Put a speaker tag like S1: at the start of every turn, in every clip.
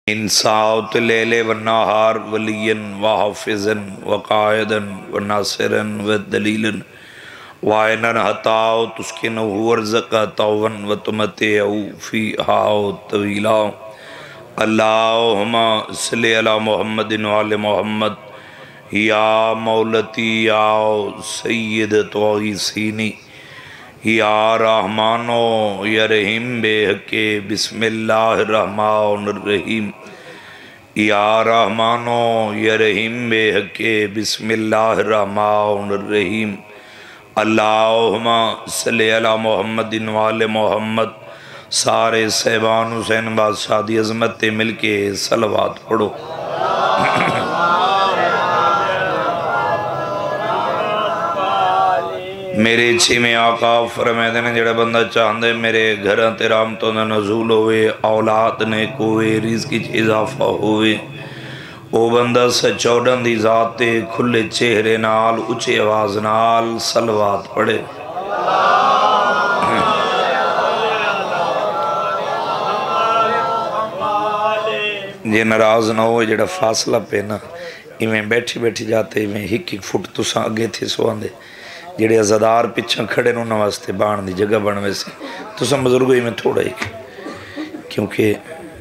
S1: إن ساعت الليل والنهار وليا وحافظا وقائدا وناصرا ودليلا وعينا حتى تسكنه ورزقا طوعا وتمتعه فيها طويلا. اللهم صل على محمد وعلى محمد یا مولتی یا سید توعیسینی یا رحمانو یا رحیم بے حق بسم اللہ الرحمن الرحیم یا رحمانو یا رحیم بے حق بسم اللہ الرحمن الرحیم. اللہم صلی علی محمد وعلی محمد. سارے صحبان حسین بادشاہ دی عظمت مل کے صلوات پڑھو. میرے چھویں آقا فرمائے نے جڑا بندہ چاہندے میرے گھراں تے رحمتوں دا نزول ہوئے، اولاد نیک ہوئے، رزق کی اضافہ ہوئے، او بندہ سچوڑن دی ذات تے کھلے چہرے نال اچھے آواز نال صلوات پڑھے. یہ ناراض نہ ہوئے جڑا فاصلہ پہ نا ایویں بیٹھی بیٹھی جاتے ایویں ہک فٹ تساں اگے تھی سواندے جڑے عزادار پچھاں کھڑے نو واسطے بان دی جگہ بن ویسے تساں بزرگوں میں تھوڑا ہی کیونکہ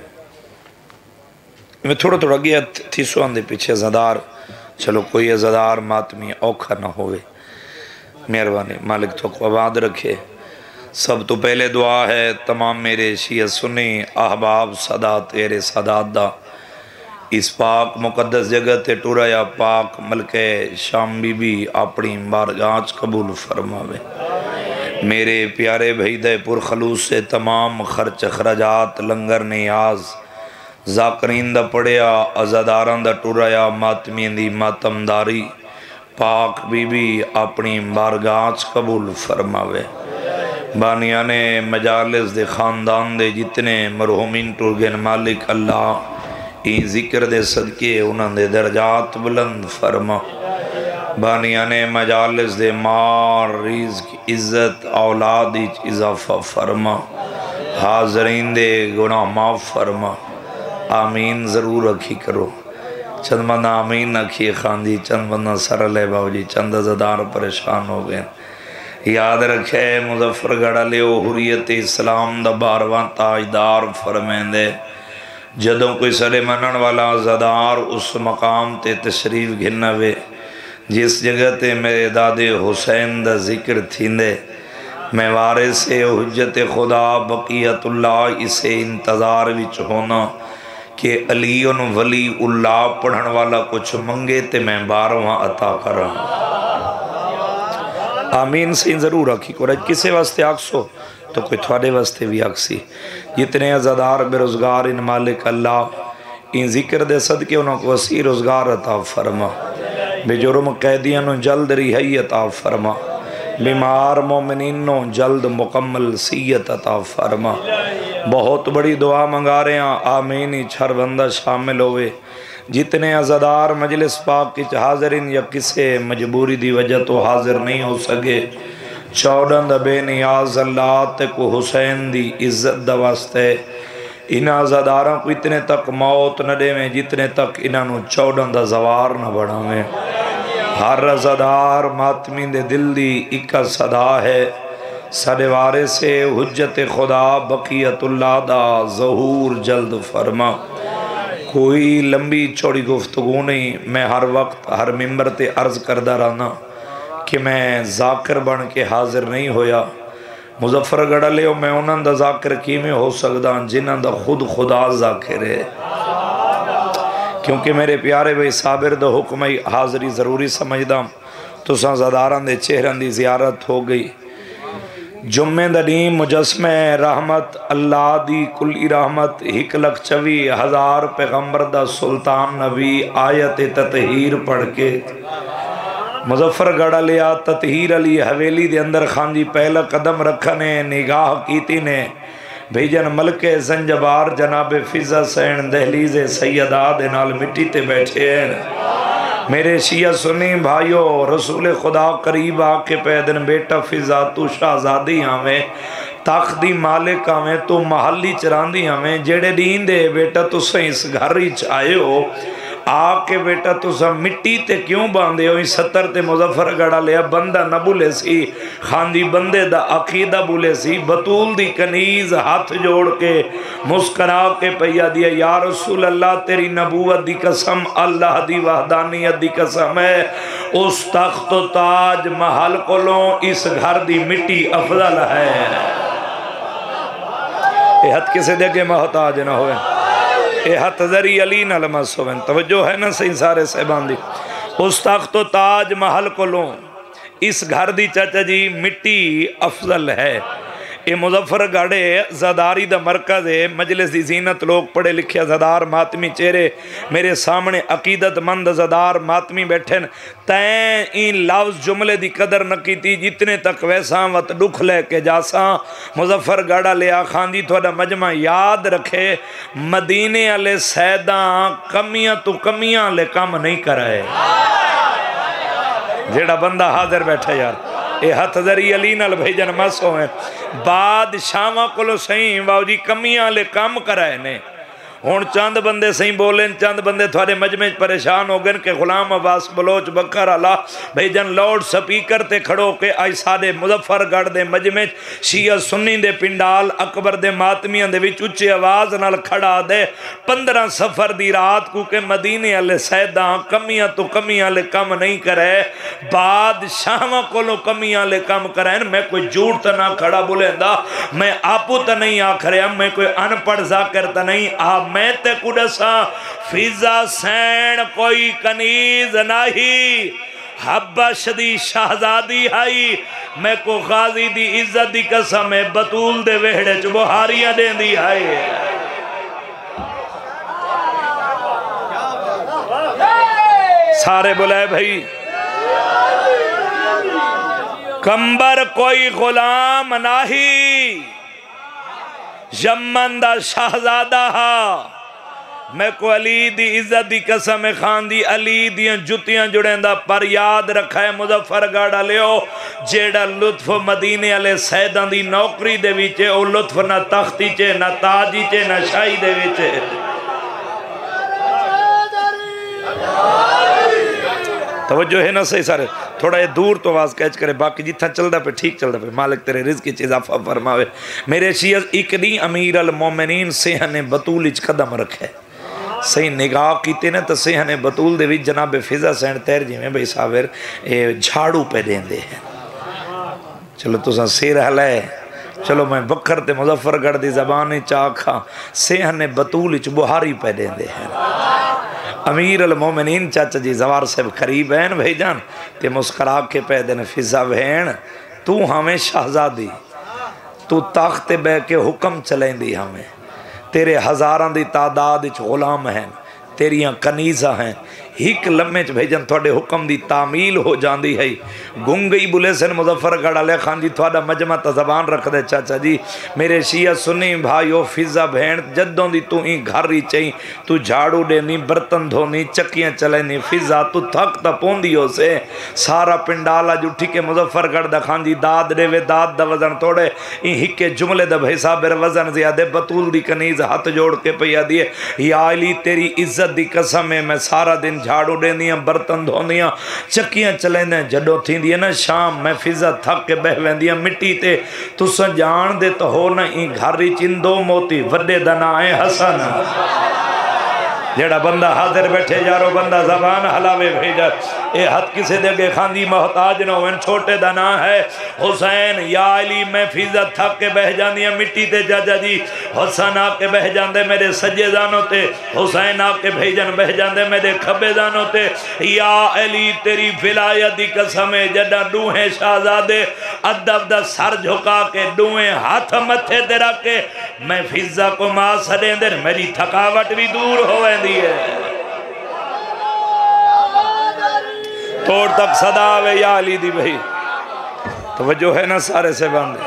S1: میں تھوڑا گیا تھی سواندے پیچھے عزادار. چلو کوئی عزادار ماتمی اوکھا نہ ہوئے. مہربانی مالک تو کو آباد رکھے. سب تو پہلے دعا ہے تمام میرے شیعہ سنی احباب سادات تیرے سادات دا اس پاک مقدس جگہ تے ٹورا یا پاک ملکہ شام بی بی اپنی بارگاہ قبول فرماوے. میرے پیارے بھائی پر خلوص سے تمام خرچ اخراجات لنگر نیاز ذاکرین دا پڑیا عزاداران دا ٹورا یا ماتمین دی ماتمداری پاک بی بی اپنی بارگاہ قبول فرماوے. بانیان مجالس دے خاندان دے جتنے مرحومین ٹرگن مالک اللہ این ذکر دے صدقے انہاں دے درجات بلند فرما. بانیان مجالس دے مار رزق عزت اولاد اضافہ فرما. حاضرین دے گناہ معاف فرما. آمین ضرور رکھی کرو. چند بندہ آمین رکھی خاندی چند بندہ سر لے باو جی چند عزدار پریشان ہو گئے. یاد رکھے مظفر گڑھ لیو حریت اسلام دا باروان تاجدار فرمین دے. جدوں کوئی سڑے منن والا عزادار اس مقام تے تشریف گھنوے جس جگہ تے میرے دادے حسین دا ذکر تھیندے میں وارث حجت خدا بقیت اللہ اسے انتظار وچ ہونا کہ علی ولی اللہ پڑھن والا کچھ منگے تے میں بارواں عطا کراں. آمین سے ضرور رکھی کو رج کسے واسطے آکسو تو کوئی تھوڑے واسطے بھی آکسی. جتنے عزادار بے روزگار ان مالک اللہ ان ذکر دے صدقے انہوں کو وسیع روزگار عطا فرما. بے جرم قیدیاں جلد رہائی عطا فرما. بیمار مومنینوں جلد مکمل سیت عطا فرما. بہت بڑی دعا منگا رہے ہیں آمین چھر بندہ شامل ہوئے. جتنے عزادار مجلس پاک کی حاضرین یا کسے مجبوری دی وجہ تو حاضر نہیں ہو سکے چوڑند بے نیاز اللہ تک حسین دی عزت دا واسطے ان عزاداراں کو اتنے تک موت نہ دے میں جتنے تک انہوں چوڑند زوار نہ بڑھا میں. ہر عزادار ماتمین دے دل دی اکا صدا ہے سڑوارے سے حجت خدا بقیت اللہ دا ظہور جلد فرما. کوئی لمبی چوڑی گفتگو نہیں. میں ہر وقت ہر ممبر تے عرض کردہ رہنا کہ میں ذاکر بن کے حاضر نہیں ہویا. مظفر گڑھ لیو میں انہاں دا ذاکر کی میں ہو سکتا جنہاں دا خود خدا ذاکر ہے. کیونکہ میرے پیارے بھائی صابر دا حکم حاضری ضروری سمجھدا تو عزاداراں دے چہرن دی زیارت ہو گئی. جمعہ دنی مجسمہ رحمت اللہ دی کلی رحمت 1,24,000 پیغمبر دا سلطان نبی آیت تطہیر پڑھ کے مظفر گڑھ لیا تطہیر علی حویلی دے اندر خانجی پہلا قدم رکھنے نگاہ کیتی نے بھیجن ملک زنجبار جناب فضا سین دہلیز سیدہ دے نال مٹی تے بیٹھے ہیں. میرے شیعہ سنی بھائیو رسول خدا قریب آکے پیدن بیٹا فضا تو شہزادی آویں تخت دی مالک آویں تو محلی چراندی آویں جیڑے دین دے بیٹا تو سہیں اس گھر ہی چاہے ہو آ کے بیٹا تو سا مٹی تے کیوں باندھے ہوئی 70 تے مظفر گڑا لیا بندہ نہ بولے سی خاندی بندے دا عقیدہ بولے سی بطول دی کنیز ہاتھ جوڑ کے مسکرا کے پیا دیا یا رسول اللہ تیری نبوت دی قسم اللہ دی وحدانیت دی قسم ہے اس تخت و تاج محل کولوں اس گھر دی مٹی افضل ہے اے حد کسے دے کے محتاج نہ ہوئے اے حت ذری علی نہ لمس ہوئے توجہ ہے نا صحیح سارے صحبان دی اس تخت و تاج محل کو لوں اس گھر دی چاچا جی مٹی افضل ہے اے مظفر گاڑے زداری دا مرکز ہے مجلس دی زینت لوگ پڑھے لکھے زدار ماتمی چہرے میرے سامنے عقیدت مند زدار ماتمی بیٹھن تین این لفظ جملے دی قدر نہ کی تھی جتنے تک ویسا وقت دکھ لے کے جاسا مظفر گاڑا لیا خاندی تھوڑا مجمع یاد رکھے مدینے علیہ سیداں کمیاں تو کمیاں لے کام نہیں کرائے جیڑا بندہ حاضر بیٹھا یار اے ہتھ ذری علی نال بھیجن مسو ہیں بادشاہاں کلو سہیں واؤ جی کمیاں لے کام کرائے نے ہون چاند بندے سہیں بولیں چاند بندے تھوڑے مجمع پریشان ہو گئے کہ غلام عباس بلوچ بکر اللہ بھیجن لوڈ سپیکر تے کھڑو کے آئی سادے مظفر گڑھ دے مجمع شیعہ سنی دے پنڈال اکبر دے ماتمیاں دے وچ اچھے آواز نال کھڑا دے 15 سفر دی رات کو کہ مدینے علیہ سیداں کمیاں تو کمیاں لے کم نہیں کرے بادشاہاں کولو کمیاں لے کم کریں میں کوئی جھوٹ تا نہ کھڑا بولیں دا میں آپو تا نہیں آکھریا میں کوئی ان پڑھ ذاکر تا نہیں آپ میں تے کڑسا فیضا سین کوئی کنیز نہیں حبش دی شہزادی ہائی میں کو غازی دی عزت دی قسم ہے بطول دے وہڑے چو بہاریاں دیں دی ہائی سارے بلائے بھائی کمبر کوئی غلام نہیں یمن دا شہزادہ ہا میں کو علی دی عزت دی قسم خان دی علی دیاں جتیاں جڑیں دا پر یاد رکھا ہے مظفر گاڑا لیو جیڑا لطف مدینے علیہ سیدان دی نوکری دے ویچے او لطف نہ تختی چے نہ تاجی چے نہ شاہی دے ویچے توجہ ہے نا صحیح سارے تھوڑا یہ دور تو آواز کہچ کرے باقی جتنا چل دا پہ ٹھیک چل دا پہ مالک تیرے رزق کی چیز آفا فرماوے میرے شیعہ ایک دی امیر المومنین سیحن بطول اچ قدم رکھے صحیح نگاہ کیتے نا تو سیحن بطول دے وچ جناب فضا سین تیر جی میں بھئی صابر جھاڑو پہ دیں دے ہیں چلو تو سا سیر حلائے چلو میں بکر تے مظفر گڑھ دی زبانی چاکھا سیحن بطول اچ بہاری پہ دیں دے ہیں امیر المومنین چاچا جی زوار سے قریب ہیں بھائی جان تے مسکرا کے پیدن فضا بہن تو ہمیں شہزادی تو تخت بے کے حکم چلیں دی ہمیں تیرے ہزاران دی تعداد اچ غلام ہیں تیریاں کنیزہ ہیں ہیک لمحے چ بھیجن تھوڑے حکم دی تعمیل ہو جاندی ہے گنگئی بلے سن مظفر گڑھ علیہ خان جی تھوڑا مجمع تا زبان رکھ دے چاچا جی میرے شیعہ سنی بھائیو فضا بہن جدوں دی تو ہی گھر ہی چاہی تو جھاڑو دے نہیں برتن دھونی چکیاں چلے نہیں فضا تو تھک تا پوندیوں سے سارا پنڈالا جو ٹھیکے مظفر گڑھ دا خان جی داد دے وے داد دا وزن توڑے ہی ہکے جملے دا بھائی صابر وزن زیادے بطول دی کنیز ہاتھ جوڑ کے پیا دیے یا علی تیری عزت دی قسم ہے میں سارا دن جھاڑو دیں دیاں برتن دھون دیاں چکیاں چلیں دیں جڑو تھی دیاں نا شام میں فضا تھک کے بہویں دیاں مٹی تے تو سا جان دے تو ہو نا ہی گھاری چندو موتی وڈے دنا آئے حسن جیڑا بندہ حاضر بیٹھے جارو بندہ زبان حلاوے بھیجا اے حد کسے دے گے خاندی محتاج نہ ہوئن چھوٹے دنا ہے حسین یا علی میں فیضا تھک کے بہ جان دیا مٹی تے جاجا جی حسین آپ کے بہ جان دے میرے سجے دانوں تے حسین آپ کے بھیجن بہ جان دے میرے کھبے دانوں تے یا علی تیری ولایت دی قسمیں جڑا ڈوہیں شہزادے ادب دا سر جھکا کے ڈوہیں ہاتھ متھے تے رکھ کے میں فیضا کو ماں سڑیں دے میری تھکاوٹ بھی دور ہوئے دیئے توڑ تک صدا آوے یا علی دی بھئی توجہ ہے نا سارے سے باندھے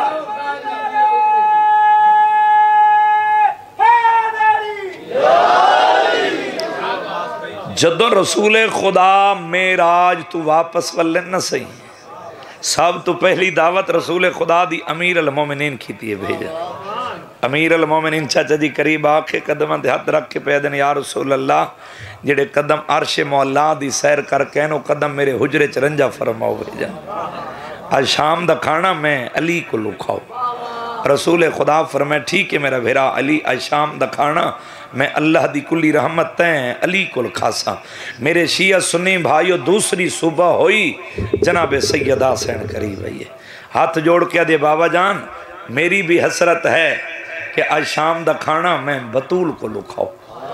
S1: جدو رسول خدا میراج تو واپس ولن نہ سہی سب تو پہلی دعوت رسول خدا دی امیر المومنین کی تھی بھیجا۔ امیر المومنین چاچا جی قریب آکے قدمہ دے ہاتھ رکھ کے پیدن یا رسول اللہ جڑے قدم عرش مولا دی سیر کر کے نو قدم میرے حجرے چرنجا فرماؤ بھیجا۔ آج شام دا کھانا میں علی کو لکھاؤ۔ رسول خدا فرمائے ٹھیک ہے میرا بھیرا علی، آج شام دا کھانا میں اللہ دی کلی رحمت تین علی کو لکھاسا۔ میرے شیعہ سنی بھائیو دوسری صبح ہوئی جناب سیدہ حسین قریب آئیے، ہاتھ جوڑ کے دے بابا جان میری بھی حسرت ہے کہ آج شام دا کھانا میں بطول کو لکھاؤ۔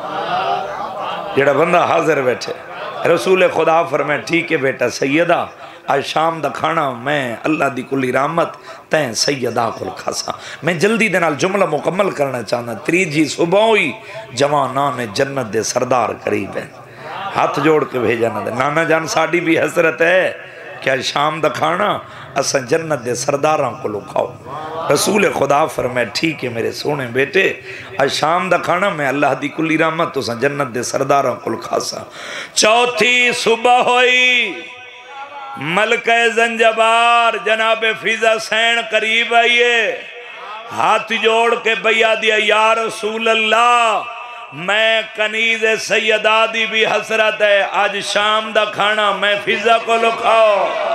S1: جڑا بندہ حاضر بیٹھے رسول خدا فرمائے ٹھیک ہے بیٹا سیدہ، آج شام دا کھانا میں اللہ دی کلی رحمت تین سیدہ کو لکھاسا۔ میں جلدی دے نال جملہ مکمل کرنا چاہنا۔ تریجی صبح ہوئی جوانان جنت دے سردار قریب ہیں، ہاتھ جوڑ کے بھیجا نہ دے نانا جان ساڑی بھی حضرت ہے کہ آج شام دا کھانا اساں جنت دے سرداراں کو لکھاؤ۔ رسول خدا فرمائے ٹھیک ہے میرے سونے بیٹے، آج شام دا کھانا میں اللہ دی کلی رحمت اساں جنت دے سرداراں کو لکھاسا۔ چوتھی صبح ہوئی ملکہ زنجبار جناب فیضا حسین قریب آئیے، ہاتھ جوڑ کے بیا دیا یا رسول اللہ میں کنیز سیدہ دی بھی حسرت ہے، آج شام دا کھانا میں فیضا کو لکھاؤ۔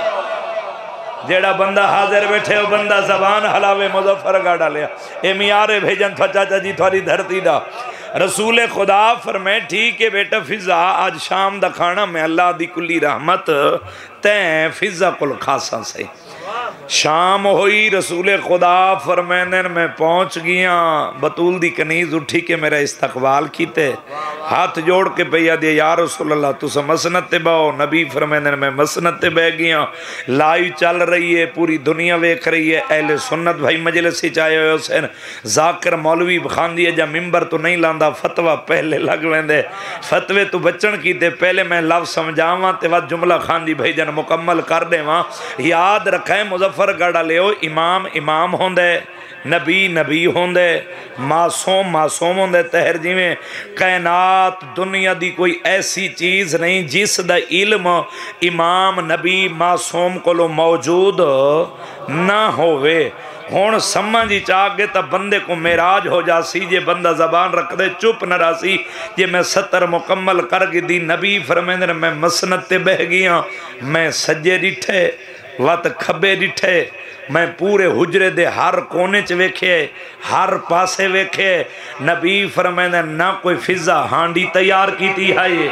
S1: جیڑا بندہ حاضر بیٹھے ہو بندہ زبان حلاوے مظفر گاڑا لیا، اے میارے بھیجن تھا چاچا جی تھوڑی دھرتی دا۔ رسول خدا فرمائے ٹھیک ہے بیٹا فضا، آج شام دا کھانا میں اللہ دی کلی رحمت تین فضا کو لکھاسا سے۔ شام ہوئی رسول خدا فرمائنے میں پہنچ گیا، بطول دی کنیز اٹھی کے میرا استقبال کیتے، ہاتھ جوڑ کے پہیا دیا یا رسول اللہ تو سا مسنت تے باؤ۔ نبی فرمائنے میں مسنت تے بہ گیا، لائی چل رہی ہے پوری دنیا ویکھ رہی ہے، اہل سنت بھائی مجلس ہی چاہے ہوئے حسین ذاکر مولوی بخان دیئے جا ممبر تو نہیں لاندہ فتوہ پہلے لگ لیندے، فتوے تو بچن کی تے پہلے میں لفظ سمجھاواں تے وقت جملہ خان دی بھائی جن مکمل کر دے وہاں۔ یاد رکھیں مظفر گڑھا لے ہو امام امام ہوندے، نبی نبی ہوندے، معصوم معصوم ہوندے، تہر جی میں کائنات دنیا دی کوئی ایسی چیز نہیں جس دا علم امام نبی معصوم کو لو موجود نہ ہوئے۔ ہون سمجھی چاہے تا بندے کو معراج ہو جاسی، جے بندہ زبان رکھ دے چپ نہ راسی، جے میں 70 مکمل کر گی دی۔ نبی فرمیندر میں مسنت تے بہ گیا، میں سجے ڈٹھے وقت کھبے ڈٹھے، میں پورے حجرے دے ہر کونے چ ویکھے، ہر پاسے ویکھے، نبی فرمیندر نہ کوئی فضا ہانڈی تیار کی تھی ہے یہ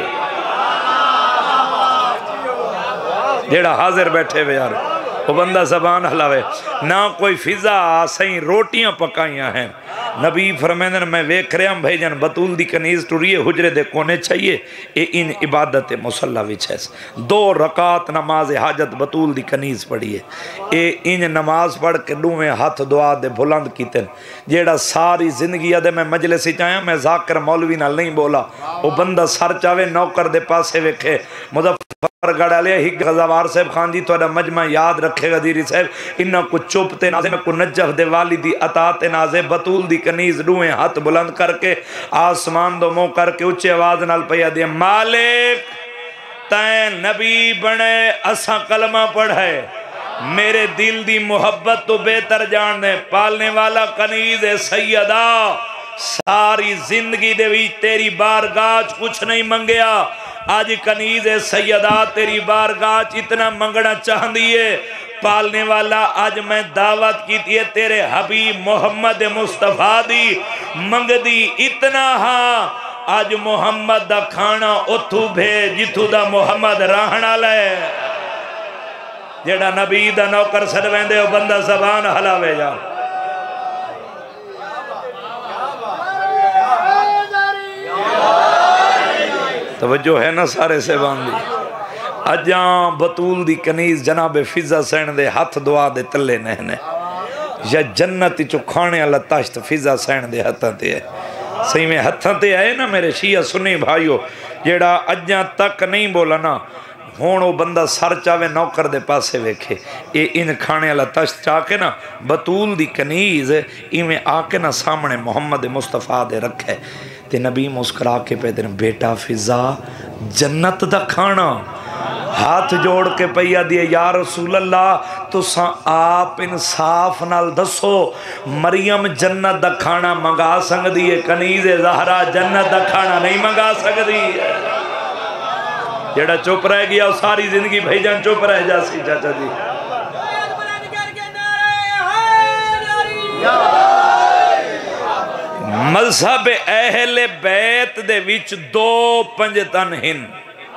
S1: جیڑا حاضر بیٹھے ہوئے یار وہ بندہ زبان حلاوے، نہ کوئی فضا سہیں روٹیاں پکائیاں ہیں۔ نبی فرمیندر میں ویکھ رہے ہم بھائی جن بطول دی کنیز ٹوریے حجرے دے کونے چاہیے، اے ان عبادت مسلح وچ ہے، 2 رکعت نماز حاجت بطول دی کنیز پڑھیے، اے ان نماز پڑھ کے ڈویں ہاتھ دعا دے بلند کیتن۔ جیڑا ساری زندگی دے میں مجلسی چاہیاں میں ذاکر مولوی نال نہیں بولا، وہ بندہ سر چاہے نوکر دے پاسے ویکھے۔ مظفر گڑھا لیا ہی غزوار صاحب خان جی تو مجمع یاد رکھے گا دیری صاحب، انہاں کو چوپتے نازے میں کو نجف دے والی دی عطاتے نازے بطول دی کنیز ڈوئیں ہاتھ بلند کر کے آسمان دو مو کر کے اچھے آواز نال پہیا دیا مالک تین نبی بنے اساں کلمہ پڑھے، میرے دل دی محبت تو بہتر جاننے، پالنے والا کنیز سیدہ ساری زندگی دے بھی تیری بارگاہ کچھ نہیں منگیا، آج کنیز سیدہ تیری بارگاہ اتنا منگنا چاہ دیئے، پالنے والا آج میں دعوت کی تھی تیرے حبیب محمد مصطفیٰ دی منگ دی اتنا ہاں، آج محمد دا کھانا اتھو بھیج جتھو دا محمد راہنا لے، جیڑا نبی دا نوکر سڑویں دے بندہ زبان حلاوے جا۔ توجہ ہے نا سارے سے باندھی، اجاں بطول دی کنیز جناب فضا حسین دے ہاتھ دعا دے تلے نہنے، یا جنت چو کھانے اللہ تاشت فضا حسین دے ہاتھاں تے ہے، صحیح میں ہاتھاں تے آئے نا میرے شیعہ سنی بھائیو، جیڑا اجاں تک نہیں بولا نا، ہونو بندہ سر چاہے نوکر دے پاسے ویکھے، اے ان کھانے اللہ تاشت چاہ کے نا بطول دی کنیز ایمیں آکے نا سامنے محمد مصطفیٰ دے رکھے، تے نبی مسکرا کے پہ دن بیٹا فضا جنت دا کھانا ہاتھ جوڑ کے پیا دیے یا رسول اللہ تو آپ انصاف نال دسو مریم جنت دا کھانا منگا سکدی ہے کنیز زہرا جنت دا کھانا نہیں منگا سکدی ہے جیڑا چپ رہ گیا ساری زندگی بھائی جان چپ رہ جا سی چاچا جی مذہب اہل بیت دے وچ دو پنجتن ہن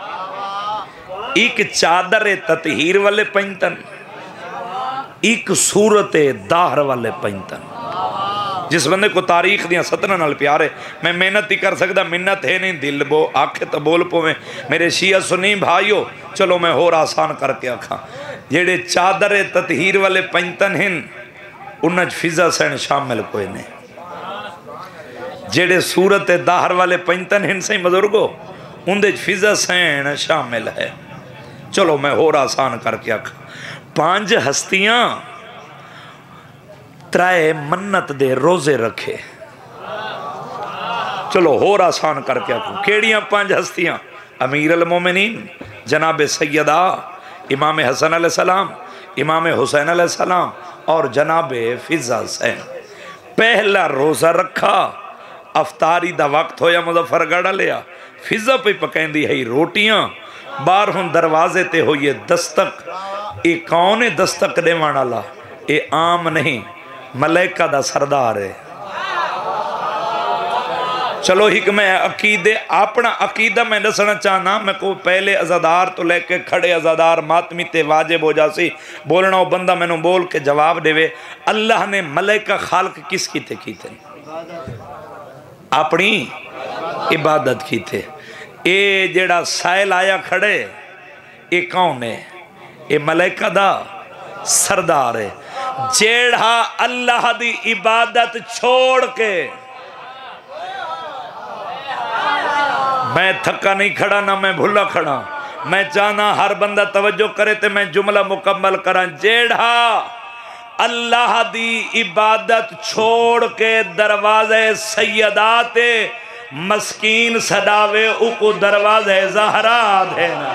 S1: ایک چادر تطہیر والے پنجتن ایک صورت داہر والے پنجتن جس بندے کو تاریخ دیاں سترہ نال پیارے میں محنت ہی کر سکتا منت ہے نہیں دل بو آنکھیں تو بول پو میں میرے شیعہ سنی بھائیو چلو میں اور آسان کر کے آکھاں جیڑے چادر تطہیر والے پنجتن ہن انہاں فضا سین شامل کوئی نہیں جیڑے صورت داہر والے پنجتن ہن سے بزرگو اندے فضا سین شامل ہے چلو میں اور آسان کر کے آکھاں 5 ہستیاں ترائے منت دے روزے رکھے چلو اور آسان کر کے آکھاں کیڑیاں 5 ہستیاں امیر المومنین جناب سیدہ امام حسن علیہ السلام امام حسین علیہ السلام اور جناب فضا سین پہلا روزہ رکھا افطاری دا وقت ہویا مظفر گڑھا لیا فضا پہ پکین دی ہے روٹیاں بارہن دروازے تے ہوئے دستک اے کون دستک دے وانا لا اے عام نہیں ملائکہ دا سردار ہے چلو حکمہ عقیدے اپنا عقیدہ میں دسنا چاہنا میں کو پہلے ازادار تو لے کے کھڑے ازادار ماتمی تے واجب ہو جاسی بولنا ہو بندہ میں نو بول کے جواب دے وے اللہ نے ملائکہ خالق کس کی تھے اپنی عبادت کی تھے اے جیڑا سائل آیا کھڑے اے کون ہے اے ملائکہ دا سردار ہے جیڑا اللہ دی عبادت چھوڑ کے میں تھکا نہیں کھڑا نہ میں بھولا کھڑا میں چاہنا ہر بندہ توجہ کرے تے میں جملہ مکمل کرا جیڑا اللہ دی عبادت چھوڑ کے دروازے سیدات مسکین صداوے اکو دروازے زہرا دینا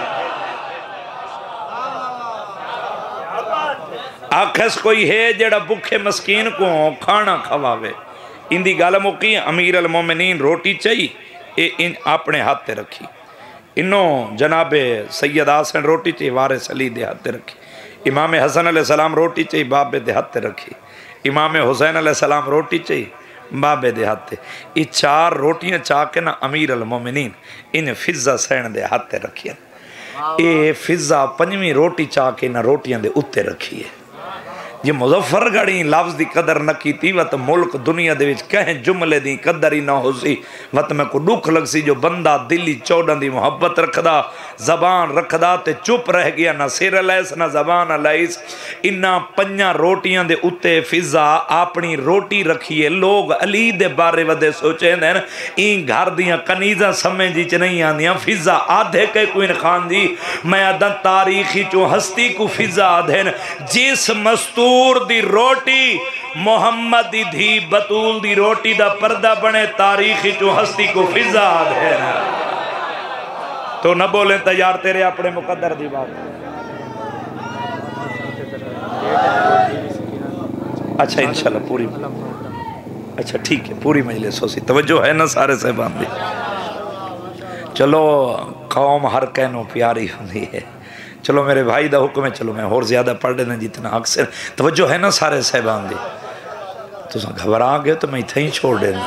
S1: آکھس کوئی ہے جڑا بکھے مسکین کو کھانا کھواوے اندی گالہ موقعی امیر المومنین روٹی چاہی ان اپنے ہاتھ تے رکھی انہوں جناب سید حسن روٹی چاہی وارث علی دے ہاتھ تے رکھی امام حسن علیہ السلام روٹی چاہی بابے دے ہاتھ تے رکھی امام حسین علیہ السلام روٹی چاہی بابے دے ہاتھ تے یہ 4 روٹیاں چاہ کے نا امیر المومنین ان فضا سین دے ہاتھ تے رکھیا اے فضا 5ویں روٹی چاہ کے نا روٹیاں دے اتے رکھی ہے یہ مظفر گڑی لفظ دی قدر نہ کی تھی وقت ملک دنیا دے وچ کہیں جملے دی قدر ہی نہ ہو سی وقت میں کو دکھ لگ سی جو بندہ دلی چوڑن دی محبت رکھدا زبان رکھدا تے چپ رہ گیا نہ سر علیس نہ زبان علیس انہاں 5 روٹیاں دے اتے فضا اپنی روٹی رکھیے لوگ علی دے بارے ودے سوچے دین این گھر دیاں کنیزاں سمجھی چ نہیں آندیاں فضا آدھے کے کوئی خان دی میں ادن تاریخی چو ہستی کو فضا آدھین جس مستور دی روٹی محمد دی دھی بطول دی روٹی دا پردہ بنے تاریخی چو ہستی کو فضا ہے تو نہ بولیں تیار تیرے اپنے مقدر دی بات اچھا انشاءاللہ پوری اچھا ٹھیک ہے پوری مجلس ہو سی توجہ ہے نا سارے صاحبان دی چلو قوم ہر کہنوں پیاری ہوندی ہے چلو میرے بھائی دا حکم ہے چلو میں اور زیادہ پڑھ لینا جتنا اکثر توجہ ہے نا سارے صاحبان دی تو گھبرا گئے تو میں اتھا ہی چھوڑ دینا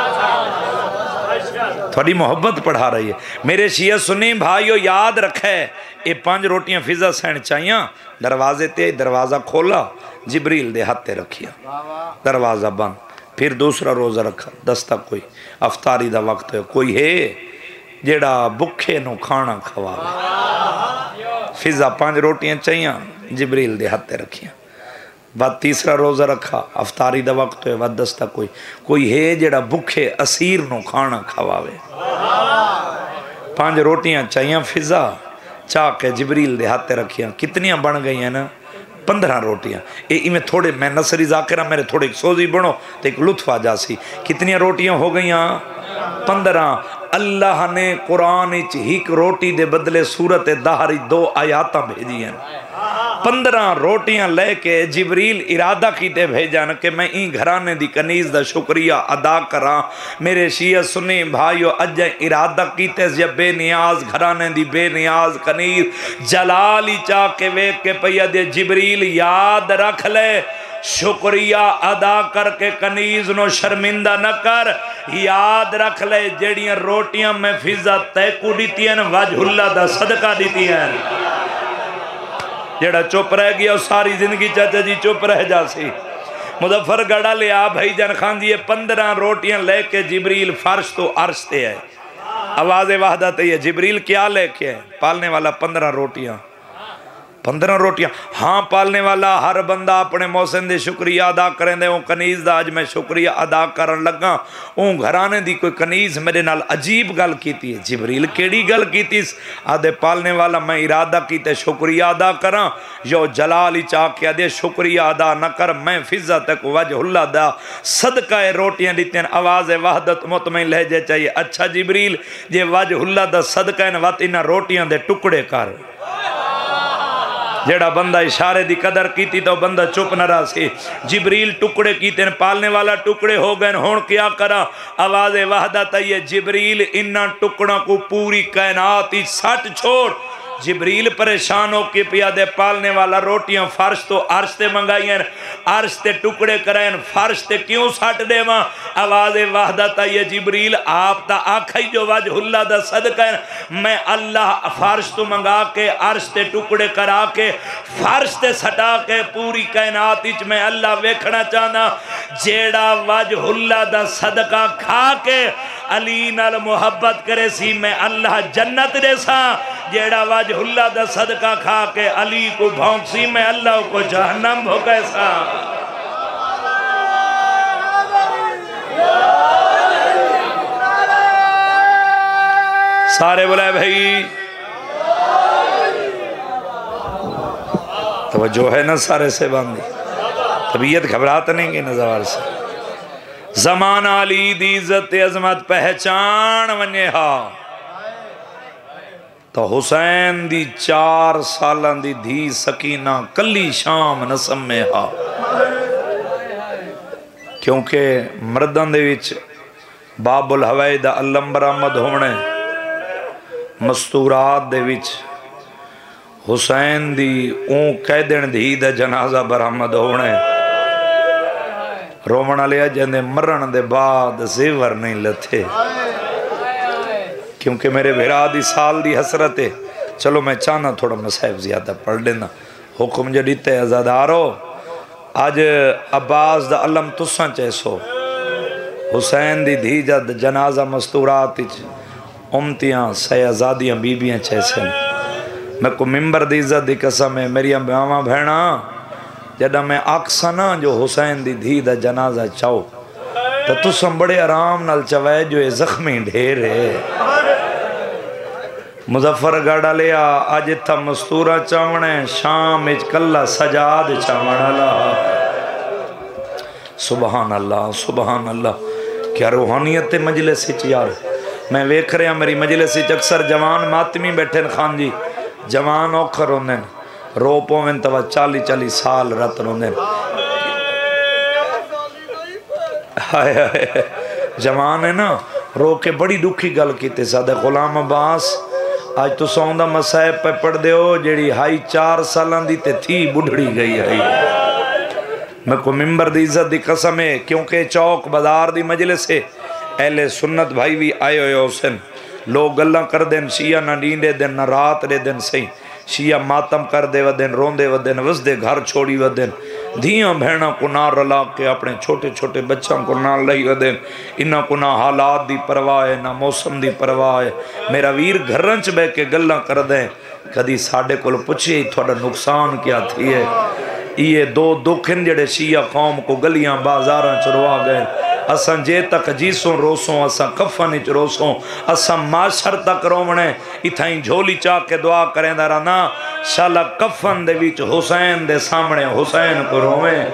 S1: تھوڑی محبت پڑھا رہی ہے میرے شیعہ سنی بھائیو یاد رکھے یہ 5 روٹیاں فضا سین چاہیاں دروازے تے دروازہ کھولا جبریل دے ہاتھ تے رکھیا دروازہ بند پھر دوسرا روزہ رکھا دستک کوئی افطاری دا وقت ہے کوئی ہے جیڑا بکھے نو کھانا کھوا فضا 5 روٹیاں چاہیاں جبریل دے ہاتھ تے رکھیاں بعد تیسرا روزہ رکھا افطاری دا وقت ہے بعد دستک کوئی ہے جیڑا بکھے اسیر نو کھانا کھواوے 5 روٹیاں چاہیاں فضا چاہ کے جبریل دے ہاتھ تے رکھیاں کتنیاں بن گئی ہیں نا 15 روٹیاں میں تھوڑے میں نصری ذاکرہ میرے تھوڑے ایک سوزی بنو تو ایک لطف آ جاسی کتنیاں روٹیاں ہو گئیاں 15 اللہ نے قرآن ایک روٹی دے بدلے سورت دہر 2 آیاتاں بھیجی ہیں 15 روٹیاں لے کے جبریل ارادہ کیتے بھیجن کہ میں این گھرانے دی کنیز دا شکریہ ادا کراں میرے شیعہ سنی بھائیو اج ارادہ کیتے جب بے نیاز گھرانے دی بے نیاز کنیز جلالی چاہ کے ویک کے پیا دے جبریل یاد رکھ لے شکریہ ادا کر کے کنیز نو شرمندہ نہ کر یاد رکھ لے جیڑیاں روٹیاں میں فضا تیکو دیتی ہیں وجہ اللہ دا صدقہ دیتی ہیں جیڑا چپ رہ گیا ساری زندگی چاچا جی چپ رہ جا سی مظفر گڑھا لیا بھائی جان خان جی 15 روٹیاں لے کے جبریل فرش تو عرش تے ہے آواز وحدت ہے جبریل کیا لے کے پالنے والا 15 روٹیاں ہاں پالنے والا ہر بندہ اپنے موسم دے شکریہ ادا کریں دے اون کنیز دا آج میں شکریہ ادا کرن لگا اون گھرانے دی کوئی کنیز میرے نال عجیب گل کیتی ہے جبریل کیڑی گل کیتی آدھے پالنے والا میں ارادہ کیتے شکریہ ادا کراں جو جلالی چاہ کے آدھے شکریہ ادا نہ کر میں فضا تک وجہ اللہ دا صدقہ روٹیاں دیتے ہیں آواز وحدت مطمئن لہجے چاہیے اچھا جبریل جے وجہ اللہ دا صدقہ وقت انہاں روٹیاں دے ٹکڑے کر جیڑا بندہ اشارے دی قدر کیتی تو بندہ چپ نہ رہا سی جبریل ٹکڑے کیتے ہیں پالنے والا ٹکڑے ہو گئے ہون کیا کرا آواز وحدت ہے جبریل انہاں ٹکڑوں کو پوری کائنات ہی سٹ چھوڑ جبریل پریشان ہو کے پیا دے پالنے والا روٹیاں فرش تو عرش تے منگائی ہیں عرش تے ٹکڑے کرائیں فرش تے کیوں سٹ دے ماں آواز وحدت ہے جبریل آپ تا آکھائی جو وجہ اللہ دا صدقہ ہے میں اللہ فرش تو منگا کے عرش تے ٹکڑے کرا کے فرش تے سٹا کے پوری کائنات اچ میں اللہ ویکھنا چاہنا جیڑا وجہ اللہ دا صدقہ کھا کے علی نال محبت کرے سی میں اللہ جنت دے سا جیڑا وجہ اللہ دا صدقہ کھا کے علی کو بھونک سی میں اللہ کو جہنم بھوکے سا سارے بلائے بھائی توجہ ہے نا سارے سے باندھی طبیعت گھبرات نہیں گئی نظر سے زمان علی دی عزت عظمت پہچان ونیے ہاں تو حسین دی 4 سالان دی دھی سکینہ کلی شام نسم میں ہاں کیونکہ مردان دے وچ باب الحوائی دا علم برآمد ہونے مستورات دے وچ حسین دی اون قیدن دھی دا جنازہ برآمد ہونے رومنہ لیا جندے مرن دے بعد زیور نہیں لتھے کیونکہ میرے بھیرا دی سال دی حسرت ہے چلو میں چاہنا تھوڑا مسائب زیادہ پڑھ لینا حکم جڑیتے ازادارو آج عباس دا علم تساں چیسو حسین دی دھی جد جنازہ مستورات امتیاں سیازادیاں بیبیاں چیسے میں کو ممبر دی عزت دی قسم ہے میری ماما بھینا جدہ میں آکسانا جو حسین دی دھی دا جنازہ چاہو تو تساں بڑے آرام نال چوائے جو زخمی ڈھیر ہے مظفر گڑھا لیا آج تھا مستورہ چاونے شام اچ کلہ سجاد چاونے اللہ سبحان اللہ کیا روحانیت مجلس اچ یار میں ویکھ رہا میری مجلس اچ اکثر جوان ماتمی بیٹھے خان جی جوان اوکھر ہوندے رو پویں تو 40 سال رت روندے جوان ہے نا رو کے بڑی دکھی گل کیتے سادہ غلام عباس آج تو سوندہ مسائب پہ پڑھ دے ہو جیڑی ہائی 4 سالان دی تے تھی بڑھڑی گئی ہے میں کو ممبر دی عزت دی قسم ہے کیونکہ چوک بازار دی مجلس ہے اہل سنت بھائی بھی آئے ہوئے حسین لوگ گلہ کر دیں شیعہ نہ نیندے دن نہ رات رے دن صحیح شیعہ ماتم کر دے ودن روندے ودن وزدے گھر چھوڑی ودن دھیاں بہنہ کو نہ رلا کے اپنے چھوٹے چھوٹے بچوں کو نہ لئی ودن انہاں کو نہ حالات دی پرواہ ہے نہ موسم دی پرواہ ہے میرا ویر گھرنچ بے کے گلہ کر دیں کدی ساڑھے کو پوچھے تھوڑا نقصان کیا تھی ہے یہ 2 دکھن جڑے شیعہ قوم کو گلیاں بازاراں چروا گئے اساں جے تک جیسوں روسوں اساں کفن اچ روسوں اساں معاشر تک رومنے اتھائیں جھولی چاہ کے دعا کریں دارانا شالا کفن دے ویچ حسین دے سامنے حسین کو رویں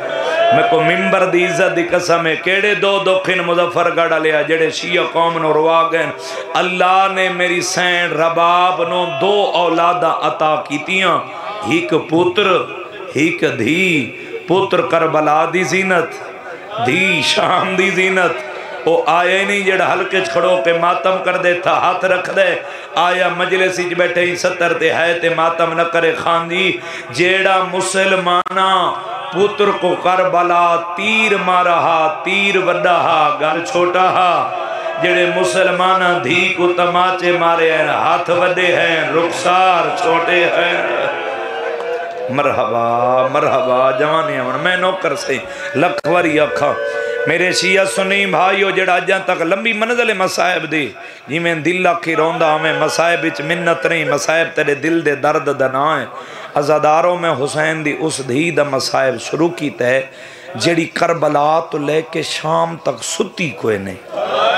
S1: میں کو ممبر دی عزت دی قسم ہے کیڑے دو دکھن مظفر گڑھ لیا جڑے شیعہ قوم نو روا گئے اللہ نے میری سین رباب نو دو اولادہ عطا کیتیاں ہیک پوتر ہیک دھی پوتر کربلا دی زینت دھی شام دی زینت او آئے نہیں جڑا ہلکے کھڑو کے ماتم کر دے تھا ہاتھ رکھ دے آیا مجلسی چ بیٹھے ہی 70 تے ہے تے ماتم نہ کرے خاندی جیڑا مسلمانہ پتر کو کربلا تیر مارا ہا تیر وڈا ہا گھر چھوٹا ہا جڑے مسلمانہ دھی کو تماچے مارے ہیں ہاتھ وڈے ہیں رخسار چھوٹے ہیں مرحبا مرحبا جوانی امن میں نوکر سے لکھوری اکھا میرے شیعہ سنی بھائیو جڑا اجاں تک لمبی منزل مصائب دی جی میں دل کی روندہ ہمیں مصائب اچ منت نہیں مصائب تیرے دل دے درد دنائیں عزاداروں میں حسین دی اس دھی دا مصائب شروع کی تے جڑی کربلا تو لے کے شام تک ستی کوئی نہیں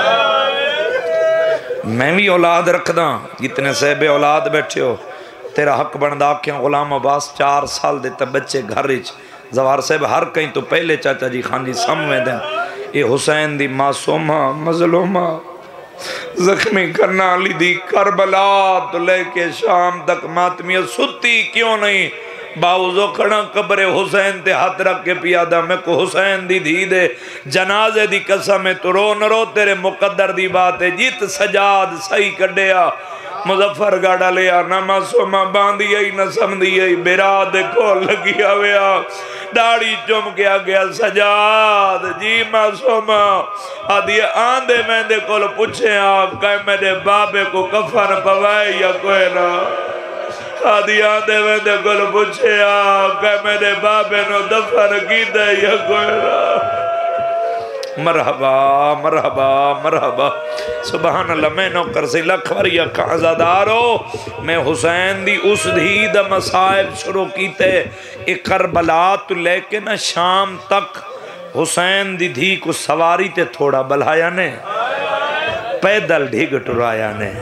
S1: میں بھی اولاد رکھ دا جتنے صحبے اولاد بیٹھے ہو تیرا حق بندہ کیا غلام عباس 4 سال دیتا بچے گھر رچ زوار صاحب ہر کہیں تو پہلے چاچا جی خان جی سمویں دیں اے حسین دی معصومہ مظلومہ زخمی کرنا لی دی کربلا تو لے کے شام تک ماتمیہ ستی کیوں نہیں باوزو کھڑا قبر حسین تے ہاتھ رکھ کے پیادہ میں کو حسین دی دھی دے جنازے دی قسم ہے تو رو نہ رو تیرے مقدر دی بات ہے جیت سجاد صحیح کڈیا مظفر گاڑا لیا نہ معصومہ باندھی آئی نہ سمدھی آئی بیراد کو لگیا ویا داڑی چم کیا گیا سجاد جی معصومہ آدھی آندھے میں دے کول پوچھے آپ کہے میرے بابے کو کفن پوائے یا کوئی نہ آدھی آندھے میں دے کول پوچھے آپ کہے میرے بابے نو دفن کی دے یا کوئی نہ مرحبا مرحبا مرحبا سبحان اللہ میں نوکر سے لکھوری اکھا عزادارو میں حسین دی اس دھی دا مصائب شروع کیتے ایک کربلا تو لے کے نا شام تک حسین دی دھی کو سواری تے تھوڑا بلھایا نے پیدل ڈھگ ٹرایا نے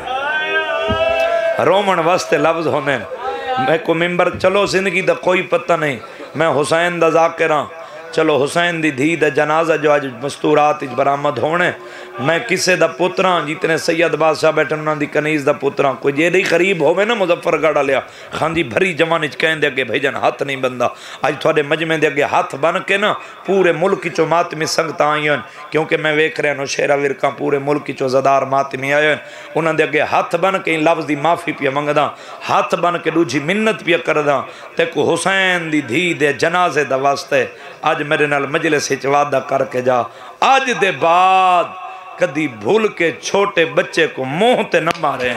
S1: رومن واسطے لفظ ہونے میں کو ممبر چلو زندگی دا کوئی پتہ نہیں میں حسین دا ذاکراں چلو حسین دی دھی دا جنازہ جو آج مستورات اج برآمد ہونے میں کسے دا پتران جتنے سید بادشاہ بیٹھن انہاں دی کنیز دا پتران کوئی جے دی قریب ہوئے نا مظفر گاڑا لیا خاندی بھری جوانی کہیں دے گے بھائی جان ہاتھ نہیں بندہ آج تھوڑے مجمع دے گے ہاتھ بن کے نا پورے ملک چو ماتمی سنگتا آئیں کیونکہ میں ویک رہے نو شیرہ ورکاں پورے ملک چو زدار ماتمی آئیں انہاں دے گے ہاتھ بن کے ان لفظ دی معافی پیا منگ دا ہاتھ بن کے دوجی منت پیا کر دا تے کو حسین دی دھی دے جنازے دا واسطے آج میرے نال مجلس وعدہ کر کے جا آج دے بعد کدی بھول کے چھوٹے بچے کو منہ تے نہ مارے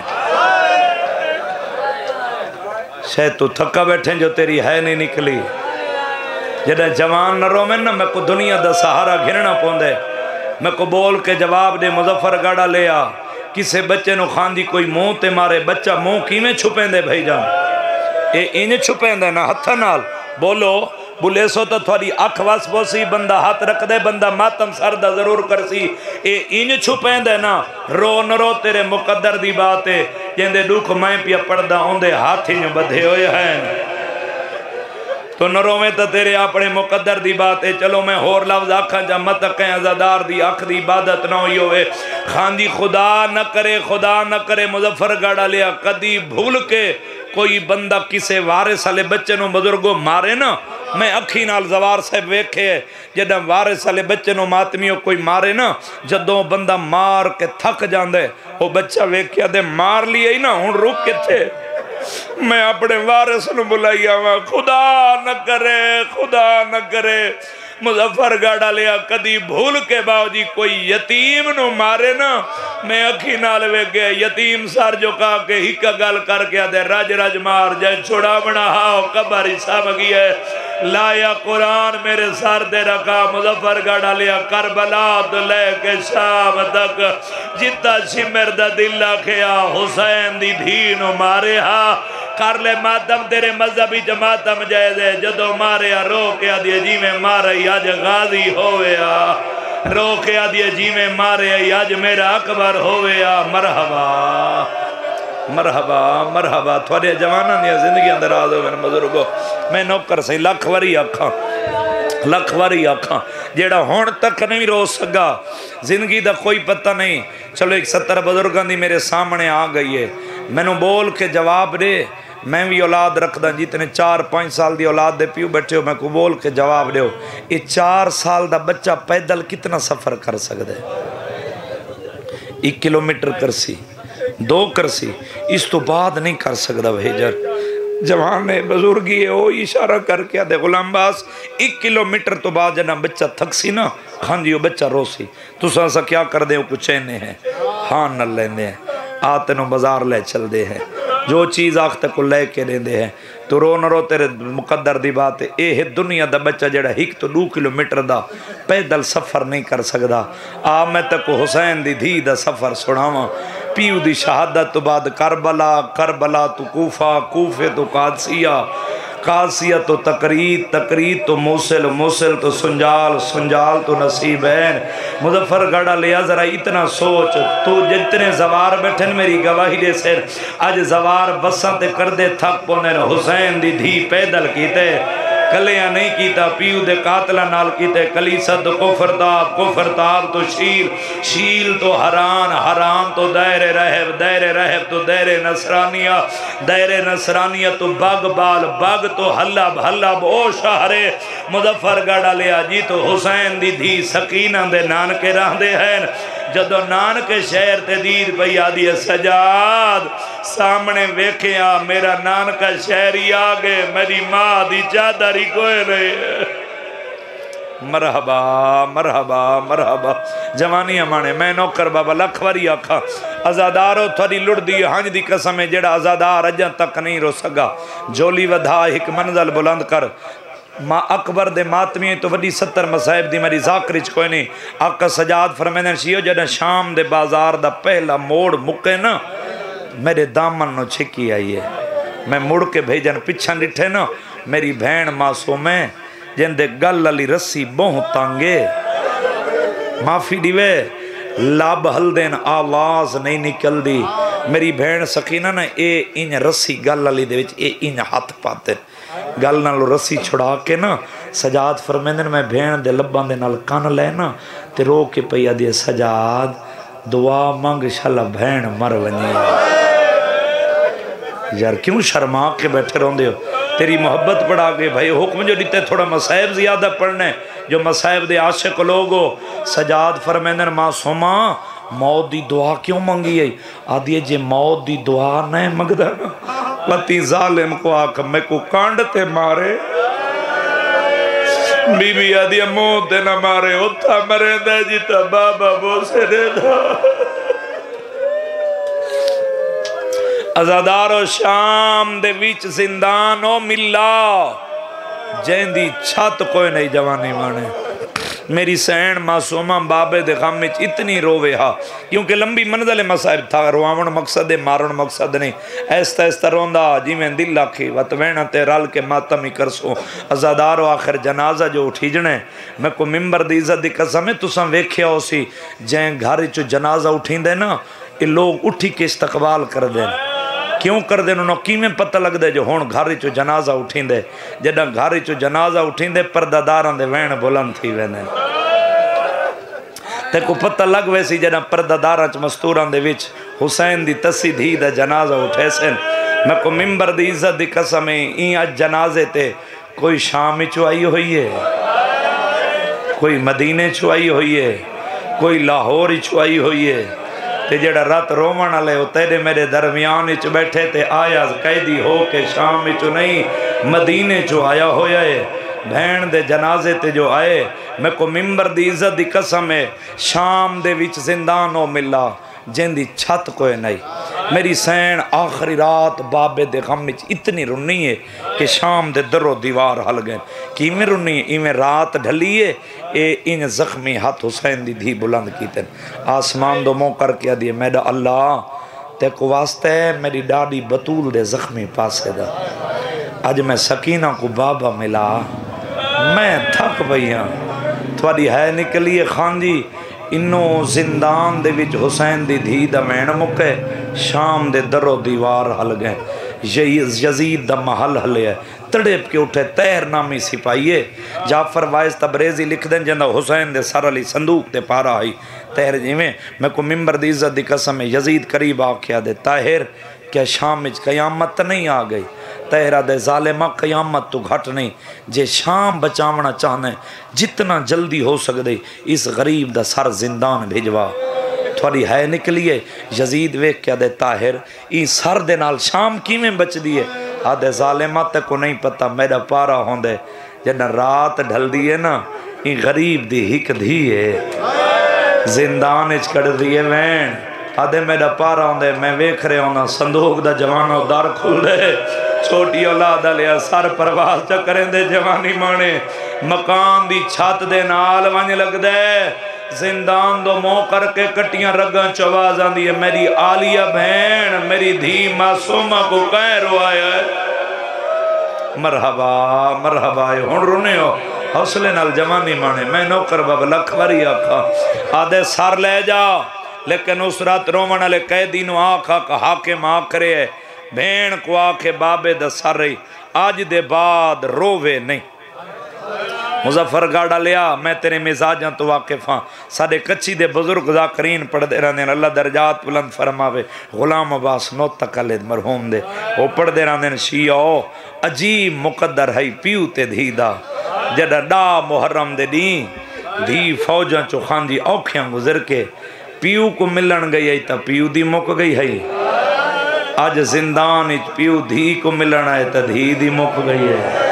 S1: شاید تو تھکا بیٹھیں جو تیری ہے نہیں نکلی جدہ جوان نہ رو میں کو دنیا دا سہارا گھرنا پوندے میں کو بول کے جواب دے مظفر گاڑا لیا کسے بچے نو خاندی کوئی منہ تے مارے بچہ منہ کی میں چھپیں دے بھائی جان اے انہیں چھپیں دے نا ہتھا نال بولو بولے سو تو تھوڑی اکھ واس بوسی بندہ ہاتھ رکھ دے بندہ ماتم سردہ ضرور کرسی اے انج چھپیں دے نا رو نہ رو تیرے مقدر دی باتیں جندے دکھ میں پیا پڑھدا ہوندے ہاتھی جو بدھے ہوئے ہیں تو نہ رو میں تو تیرے اپنے مقدر دی باتیں چلو میں ہور لفظ آکھاں جا مت کہیں عزادار دی اکھ دی عبادت نہ ہوئی ہوئے خاندی خدا نہ کرے مظفر گاڑا لیا کدی بھول کے کوئی بندہ کسے وارث والے بچے نو بزرگوں مارے نا میں اکھی نال زوار صاحب ویکھے جدہ وارث والے بچے نو ماتمیوں کوئی مارے نا جدوں بندہ مار کے تھک جاندے وہ بچہ ویکھیا دے مار لیے ہی نا ہن رک کے تھے میں اپنے وارث نو بلائی آواں خدا نہ کرے مظفر گاڑا لیا کدی بھول کے باو جی کوئی یتیم نو مارے نا میں اکھی نال وے گئے یتیم سار جو کہا کہ ہی کا گل کر کے دے رج مار جائے چھوڑا بنا ہاو کبھر حصہ مگی ہے لایا قرآن میرے سار دے رکھا مظفر گاڑا لیا کربلا تو لے کے شام تک جتا شمر دا دل کھیا حسین دی دھینو مارے ہاں کر لے ماتم تیرے مذہبی جماعتم جائے دے جدو مارے رو کے آدھے جی میں مارے آج غازی ہوئے رو کے آدھے جی میں مارے آج میرا اکبر ہوئے مرحبا مرحبا مرحبا تھوڑے جوانہ دیا زندگی اندر آدھو میں بزرگو میں نوکر سے لکھ وری اکھاں لکھ واری آکھاں جیڑا ہون تک نہیں رو سکا، زندگی دا کوئی پتہ نہیں. چلو ایک 70 بزرگاں دی میرے سامنے آ گئی ہے، میں نو بول کے جواب دے. میں بھی اولاد رکھ دا، جتنے 4-5 سال دی اولاد دے پیو بیٹھے ہو، میں کو بول کے جواب دے ہو. یہ 4 سال دا بچہ پیدل کتنا سفر کر سکتا ہے؟ 1 کلومیٹر کرسی، 2 کرسی، اس تو بعد نہیں کر سکتا. بھیجر جوان بزرگی ہے وہ اشارہ کر کے آدھے غلام باس 1 کلومیٹر تو بعد جنا بچہ تھک سی نا، ہاں جی وہ بچہ رو سی. تو سا کیا کر دے ہو؟ کچھ چینے ہیں، ہاں نہ لیندے ہیں، آتے نو بازار لے چل دے ہیں، جو چیز آختے کو لے کے دے دے ہیں. تو رو نہ رو تیرے مقدر دی بات ہے. اے دنیا دا بچہ جڑا 1 تو 2 کلومیٹر دا پیدل سفر نہیں کر سکدا. آ میں تک حسین دی دھی دا سفر سناواں. پیو دی شہادت تو بعد کربلا، کربلا تو کوفہ، کوفے تو قادسیہ، قادسیہ تو تقرید، تقرید تو موصل، موصل تو سنجال، سنجال تو نصیبین. مظفر گڑھا لیا ذرا اتنا سوچ، تو جتنے زوار بیٹھن میری گواہی دے سر آج زوار بساں تے کر دے تھک پونے حسین دی دھی پیدل کیتے کلیاں نہیں کیتا. پیو دے قاتلہ نال کیتے کلیسہ تو کفرتاب، کفرتاب تو شیل، شیل تو حران، حران تو دائر رہب، دائر رہب تو دائر نصرانیہ، دائر نصرانیہ تو بگ بال، بگ تو حلب، حلب او شہرے مظفر گڑھا لیا جی. تو حسین دی دھی سکینہ دے نانکے راہ دے ہیں. جدو نانکے شہر تے دید پئی آدھی سجاد سامنے ویکھیا میرا نانکہ شہری آگے، میری ماں دی چادری کوئے نہیں. مرحبا مرحبا مرحبا جوانی ہمانے. میں نوکر بابا لکھ واری آکھا ازادارو تھوڑی لڑ دی ہنج دی قسم ہے جڑا ازادار اجاں تک نہیں رو سگا. جولی ودھا ایک منزل بلند کر. ماں اکبر دے ماتمی تو وڈی 70 مصائب دی میری ذاکرچ کوئی نہیں. آقا سجاد فرمیدن شیو جڑا شام دے بازار دا پہلا موڑ مکے نا میرے دامن نو چھکی آئی ہے. میں مڑ کے بھیجن پچھن ڈٹھے نا میری بہن معصوم ہے جن دے گل علی رسی بہت تانگے معافی دیوے لاب ہل دین آواز نہیں نکل دی. میری بہن سکینہ نا اے ان رسی گل علی دے وچ اے ان ہاتھ پاتے گل نالو رسی چھڑا کے نا سجاد فرمیندن میں بہن دے لبان دے نال کان لے نا تے رو کے پیا دی سجاد دعا مانگ شالا بہن مر ونی. یار کیوں شرما کے بیٹھے رہن دے ہو؟ تیری محبت پڑھا گئے بھائی حکم جو دیتے تھوڑا مسائب زیادہ پڑھنے جو مسائب دے عاشق لوگو. سجاد فرمیندن معصومہ موت دی دعا کیوں منگی ہے؟ آدھی جے موت دی دعا نہیں منگدا نا پتی ظالم کو آکھ میں کو کانڈتے مارے. بی بی آدھی موت دے نہ مارے اتھا مرے دے جیتا بابا بوسے دے دا. ازادارو شام دے ویچ زندانو ملا جین دی چھت کوئی نہیں جوانی مانے. میری سین معصومہ بابے دے غم اتنی روے ہا کیونکہ لمبی منزل مسائب تھا. رواون مقصد ہے مارن مقصد نہیں. ایستا ایستا روندہ جی میں دل لاکھی وطوینہ تے رال کے ماتمی کرسو. ازادارو آخر جنازہ جو اٹھی جنے میں کو ممبر دی عزت دی قسم ہے تساں ویکھیا ہو سی جین گھاری چو جنازہ اٹھیں دے نا یہ لوگ اٹھی کے استقبال کر دیں. کیوں کر دیں انہوں کی میں پتہ لگ دے جو ہون گھاری چو جنازہ اٹھیں دے جدہ گھاری چو جنازہ اٹھیں دے پرداداران دے وین بلند تھی ویندے تے کو پتہ لگ ویسی جدہ پرداداران چو مستوران دے وچ حسین دی تسی دھی دا جنازہ اٹھے سن. میں کو ممبر دی عزت دی قسم ہے این آج جنازے تے کوئی شامی چو آئی ہوئی ہے، کوئی مدینے چو آئی ہوئی ہے، کوئی لاہوری چو آئی ہوئی ہے. تے جڑا رات رومن علیہ ہو تیرے میرے درمیان چ بیٹھے تے آیا قیدی ہو کے شام چو نہیں مدینے چو آیا ہویا ہے. بہن دے جنازے تے جو آئے میں کو ممبر دی عزت دی قسم ہے شام دے وچ زندانوں ملا جن دی چھت کوئی نہیں. میری سین آخری رات بابے دے غم وچ اتنی رنی ہے کہ شام دے در و دیوار ہل گئے. کی میں رنی ہے ایویں رات ڈھلی ہے اے ان زخمی ہاتھ حسین دی دھی بلند کیتے آسمان دو مو کر کے دیئے میرا اللہ تے کو واسطہ ہے میری ڈاڈی بطول دے زخمی پاسے دا. آج میں سکینہ کو بابا ملا میں تھک بھئیاں تھوڑی ہے نکلیے خان جی انہوں زندان دے وچ حسین دی دھی دا مین مکے شام دے در و دیوار ہل گئے. یزید دا محل ہلے ہے تڑپ کے اٹھے تیر نامی سپاہیے جعفر وائز تبریزی لکھ دیں جندہ حسین دے سر علی صندوق دے پارا آئی تیر جیویں میں کو ممبر دی عزت دی قسم ہے یزید قریب آکھیا دے طاہر کیا شام وچ قیامت نہیں آ گئی تیرا دے ظالمہ قیامت تو گھٹ نہیں جے شام بچاونا چاہنے جتنا جلدی ہو سکدے اس غریب دا سر زندان بھیجوا تھوڑی ہے نکلیے یزید ویک کیا دے طاہر این سر دے نال شام کیویں بچ دیئے آدھے ظالمہ تے کو نہیں پتا میرا پارا ہوندے جنہ رات ڈھل دیئے نا این غریب دی ہک دیئے زندان اچ کڑ دیئے وین آدھے میرا پارا ہوندے میں ویکھ رہے ہونا صندوق دا جوانو دار کھل دے چھوٹی اولاد لیا سر پرواز چکریں دے جوانی مانے مکان دی چھت دے نال ونج لگ دے زندان دو مو کر کے کٹیاں رگاں چواز آندی ہے میری آلیہ بہن میری دھی معصومہ کو کہیں روایا ہے مرحبا مرحبا ہون رونے ہو حوصلے نال جوانی مانے میں نوکر باب لکھ وری آکھا آدھے سر لے جا لیکن اس رات رومن علی قیدی نو آکھا کہ حاکم آکھرے ہے بھین کو آکھے بابے دا سر رہی آج دے بعد رووے نہیں مظفر گاڑا لیا میں تیرے مزاجاں تو واقف ہاں سادے کچھی دے بزرگ ذاکرین پڑھ دے رہنے اللہ درجات بلند فرماوے غلام عباس نوت تقلد مرحوم دے وہ پڑھ دے رہنے شیعہ عجیب مقدر ہے پیو تے دھی دا جڑا ڈا محرم دے دی فوجاں چو خاندی اوکھیاں گزر کے پیو کو ملن گئی ہے تا پیو دی مک گئی ہے آج زندان اچ پیو دھی کو ملن آئے تا دھی دی مک گئی ہے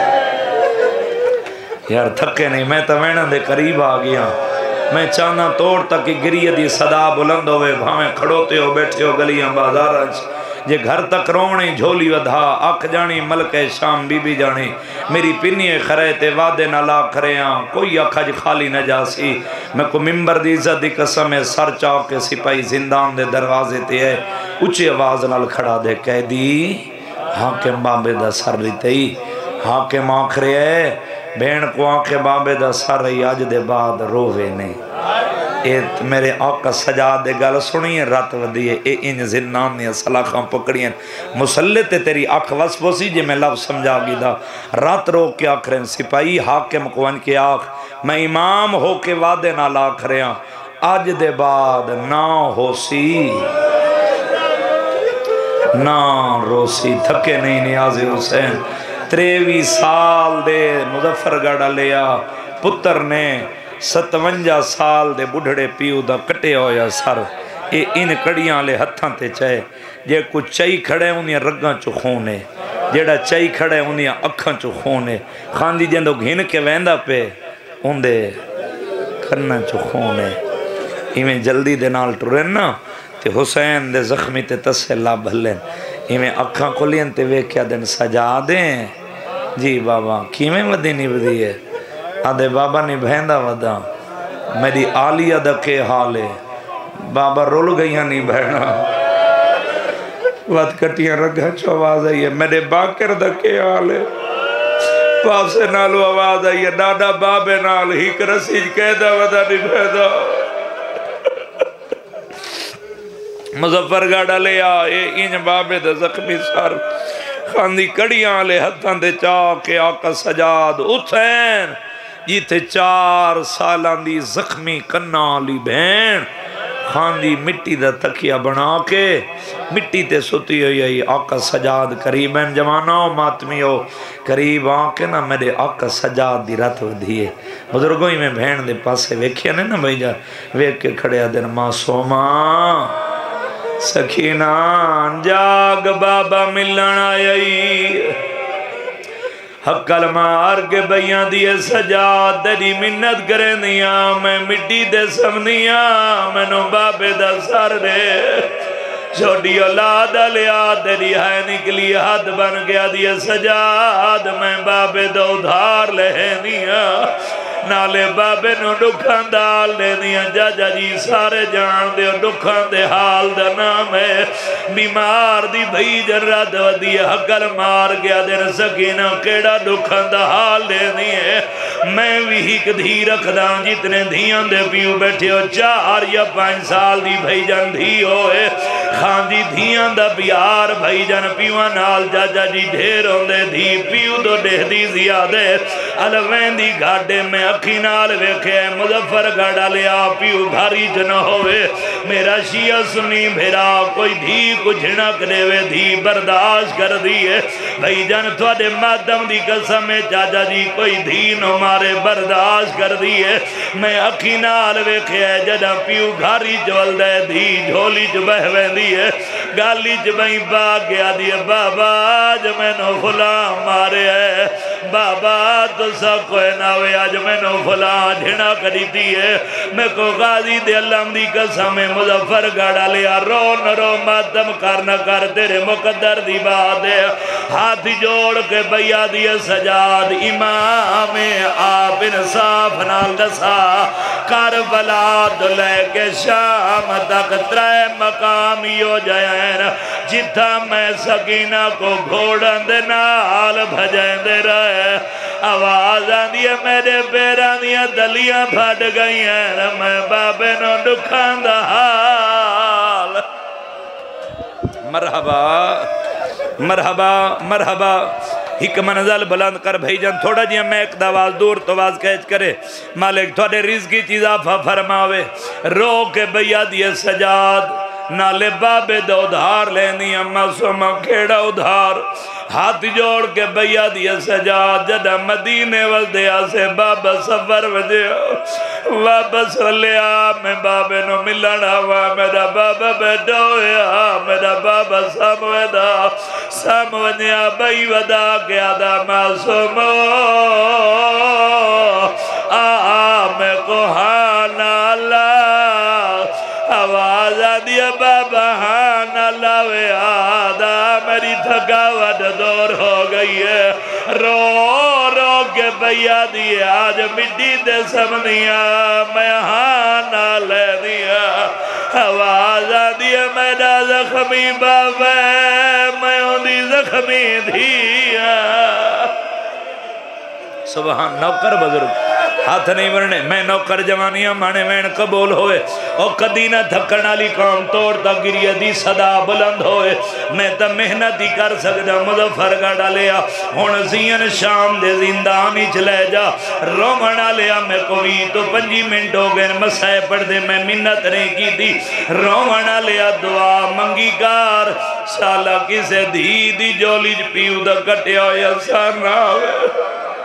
S1: یار تھکے نہیں میں تو وینا دے قریب آ گیا میں چاہنا توڑ تک کہ گریہ دی صدا بلند ہوئے بھامیں کھڑوتے ہو بیٹھے ہو گلیاں بازار جے گھر تک رونے جھولی ودھا اکھ جانی ملک شام بی بی جانی میری پنی خریتے وعدے نہ لا کھریاں کوئی اکھج خالی نہ جاسی میں کو ممبر دی عزت دی قسم ہے سر چاو کے سپاہی زندان دے دروازے تے ہے اچھی آواز نال کھڑا دے قیدی حاکم بابے دا سر لیتے ہی حاکم آکھرے ہے بین کو آنکھیں بابے دا سر رہی آج دے بعد رووے نہیں اے میرے آقا سجاد دے گل سنی ہے رات ودیے اے ان زنان نے سلاخاں پکڑی ہیں مسلط تیری آنکھ وصفو سی جے میں لفظ سمجھا گی دا رات رو کے آکھریں سپاہی حاکم کو ان کے آنکھ میں امام ہو کے وعدے نہ لاکھ رہے ہیں آج دے بعد نہ ہو سی نہ روسی تھکے نہیں نیاز حسین 23 سال دے مظفر گڑھا لیا پتر نے 57 سال دے بڑھڑے پیو دا کٹے ہویا سر اے ان کڑیاں لے ہتھاں تے چاہے جے کچھ چائی کھڑے انہیں رگاں چو خونے جیڑا چائی کھڑے انہیں اکھاں چو خونے خاندی جندو گھن کے ویندہ پہ ان دے کھنہ چو خونے ایمیں جلدی دے نال ٹرین نا تے حسین دے زخمی تے تسلہ بھلیں ایمیں اکھاں کھولین تے وے کیا دن سجا دیں جی بابا کیمیں ودی نہیں ودی ہے آدھے بابا نہیں بھیندہ ودا میری آلیہ دا کے حالے بابا رول گئیاں نہیں بھینا وقت کٹیاں رگھا چو آواز آئی ہے میرے باکر دا کے حالے پاسے نالو آواز آئی ہے ڈاڈا بابے نال ہی کرسیج کہدہ ودا نہیں بھیدہ مظفر گاڑا لیا اے ان بابے دا زخمی سر خاندی کڑیاں لے ہتھاں دے چاہ کے آقا سجاد حسین جیتے 4 سالان دی زخمی کنہ لی بہن خاندی مٹی دا تکیہ بنا کے مٹی تے ستی ہوئی ہے آقا سجاد قریبین جواناں ماتمیوں قریب آنکے نا میرے آقا سجاد دی رات ہو دیئے بزرگوئی میں بہن دے پاسے ویکھیا نہیں نا بھائی جا ویک کے کھڑیا دن معصومہ سکینہ جاگ بابا ملن آئی حقل مار کے بیاں دیئے سجاد تیری منت کریں دیا میں مٹی دے سمنیاں میں نو بابے دا سر دے چھوٹی اولاد لیا تیری ہے نکلی ہاتھ بن گیا دیئے سجاد میں بابے دا ادھار لہنیاں نالے بابے نو ڈکھان دال دے دیا جاجا جی سارے جان دے ڈکھان دے حال دا نام ہے بیمار دی بھئی جرات ودی حقل مار گیا دے سکینہ کیڑا ڈکھان دا حال دے دیئے میں بھی ہی کدھی رکھ داں جتنے دھیاں دے پیو بیٹھے ہو 4 یا 5 سال دی بھئی جان دھی ہوئے خان جی دھیاں دا پیار بھائی جان پیوان نال جاجا جی ڈھیر ہوندے دھی پیو دو ڈہ دی زیادے الوین دی گاڑے میں اکھی نال ویکھے مظفر گاڑا لیا پیو بھاری جنہ ہوئے میرا شیعہ سنی بھیرا کوئی دھی کو جھنک دے وے دھی برداشت کر دیئے بھائی جان تھوڑے مادم دی قسم ہے جاجا جی کوئی دھی نو مارے برداشت کر دیئے میں اکھی نال ویکھے جدہ پیو گھاری جول دے دھی جھولی جو بہویں دیئے گالی جو بہی باگ گیا دیئے بابا آج میں نو فلاں مارے ہے بابا تو سب کوئی ناوے آج میں نو فلاں جھنا کری دیئے میں کو غازی دے اللہ دی قسم مظفر گاڑا لیا رو نرو ماتم کر نہ کر تیرے مقدر دی بات ہے ہاتھ جوڑ کے بیا دیئے سجاد امام آپ انصاف نال دسا کربلا دلے کے شام تک ترے مقامی ہو جائیں جتھا میں سکینہ کو گھوڑن دے نال بھجیں دے رہے آواز آندیے میرے پیران دیا دلیاں پھٹ گئی ہیں میں بابے نو دکھان دا حال مرحبا مرحبا مرحبا ایک منزل بلند کر بھائی جان تھوڑا جی میں ایک دواز دور تو واز کہج کرے مالک تھوڑے رزقی چیزا فرماوے رو کے بھیا دیے سجاد نالے بابے دے ادھار لینی اما سوما کھیڑا ادھار ہاتھ جوڑ کے بھیا دیے سجاد جدہ مدینے والدیا سے بابا سفر وجہ واپس لیا میں بابے نو ملنا ہوا میرا بابا بیٹھا ہویا میرا بابا سامویا بھائی ودا کیا دا معصومو میں کو ہانا اللہ آواز آدیا بابا ہانا لاوے آدھا میری تھکاوٹ دور ہو گئی ہے رو رو کے بھیا دیے آج مٹی دے سمنیا میں ہانا لے دیا آواز آدیا میرا زخمی بابا میں ہوندی زخمی دیا سبحان نوکر بزرگ ہاتھ نہیں ورنے میں نوکر جوانیاں مانے وین قبول ہوئے اور کدی نہ تھکن علی قوم توڑ تا گریہ دی صدا بلند ہوئے میں تا محنت ہی کر سکتا مظفر گاڑا لیا ہون زین شام دے زندانی چلے جا رومنا لیا میں کوئی تو 5 منٹ ہو گئے مسائے پڑھ دے میں منت نہیں کی دی رومنا لیا دعا منگی کار سالہ کسے دھی دی جولی پیو دا کٹے ہویا سارنا ہوئے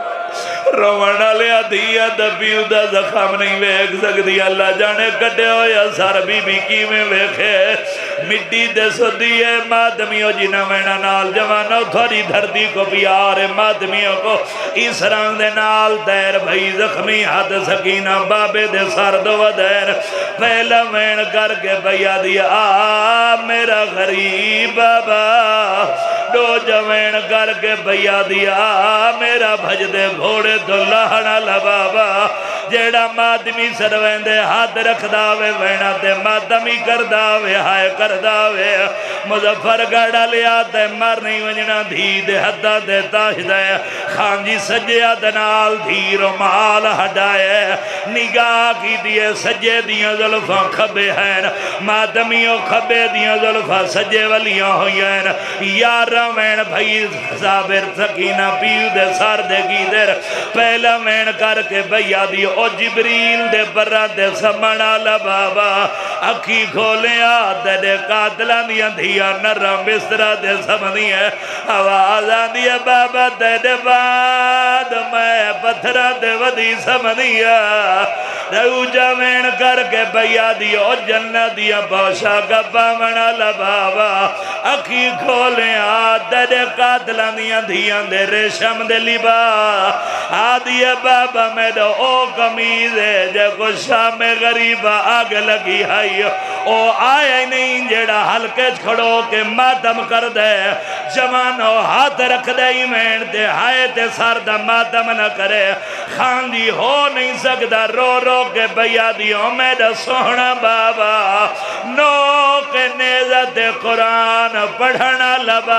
S1: رومنا لیا دیا دبیو دا زخم نہیں ویک سکتی اللہ جانے کٹے ہو یا سار بی بی کی میں ویکھے مٹی دے سو دیئے مادمیوں جنہ وینا نال جوانو تھوڑی دھرتی کو پیارے مادمیوں کو اس رنگ دے نال دیر بھئی زخمی ہاتھ سکینہ بابے دے سار دو دیر پہلا وین کر کے بھیا دیا میرا غریب بابا دو جوین کر کے بھیا دیا میرا بھج دے گھوڑے تو لہنا لبابا جیڑا مادمی سروین دے ہاتھ رکھ داوے وینا دے مادمی کر داوے ہائے کر داوے مظفر گاڑا لیا دے مر نہیں ونجنا دھی دے حدہ دے تاش دے خان جی سجیا دنال دھی رمال ہڈائے نگاہ کی دیئے سجے دیاں ظلفاں کھبے ہیں مادمیوں کھبے دیاں ظلفاں سجے ولیاں ہوئی ہیں یارہ وین بھئی صابر سکینہ پیو دے سار دے گی در پہلا وین کر کے بھیا دیو او جبریل دے برہ دے سمنا لبابا اکھی کھولے آدھے دے قاتلہ دیا دھیا نرم بسترہ دے سمنی ہے آواز آدھیا بابا دے دے بعد میں پتھرہ دے ودی سمنی ہے رو جوین کر کے بھیا دیو جنہ دیا بوشا گبا منا لبابا اکھی کھولے آدھے دے قاتلہ دیا دھیا دے ریشم دے لبا آدھیا بابا میں دو او کمیز ہے جے کو شام غریبہ آگ لگی ہے او آئے نہیں جیڑا ہلکے کھڑو کے ماتم کر دے جوانو ہاتھ رکھ دے ایمین دے ہائے تے ساردہ ماتم نہ کرے خان دی ہو نہیں سکتا رو رو کے بھیا دیو میرا سونا بابا نو کے نیزت قرآن پڑھنا لبابا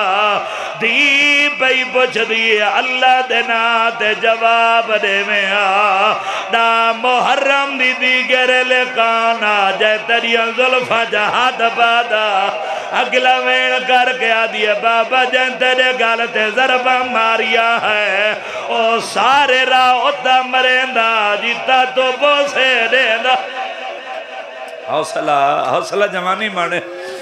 S1: دی پئی پوچھ دیئے اللہ دینا تے جواب دے میں نا محرم دی دیگر لکانا جائے تریاں ظلفہ جہاد بادا اگلا وین کر کے آدھیے بابا جن تیرے گالتے ضربہ ماریا ہے او سارے راہتا مرندہ جیتا تو بوسے دیندہ حوصلہ جوانی مانے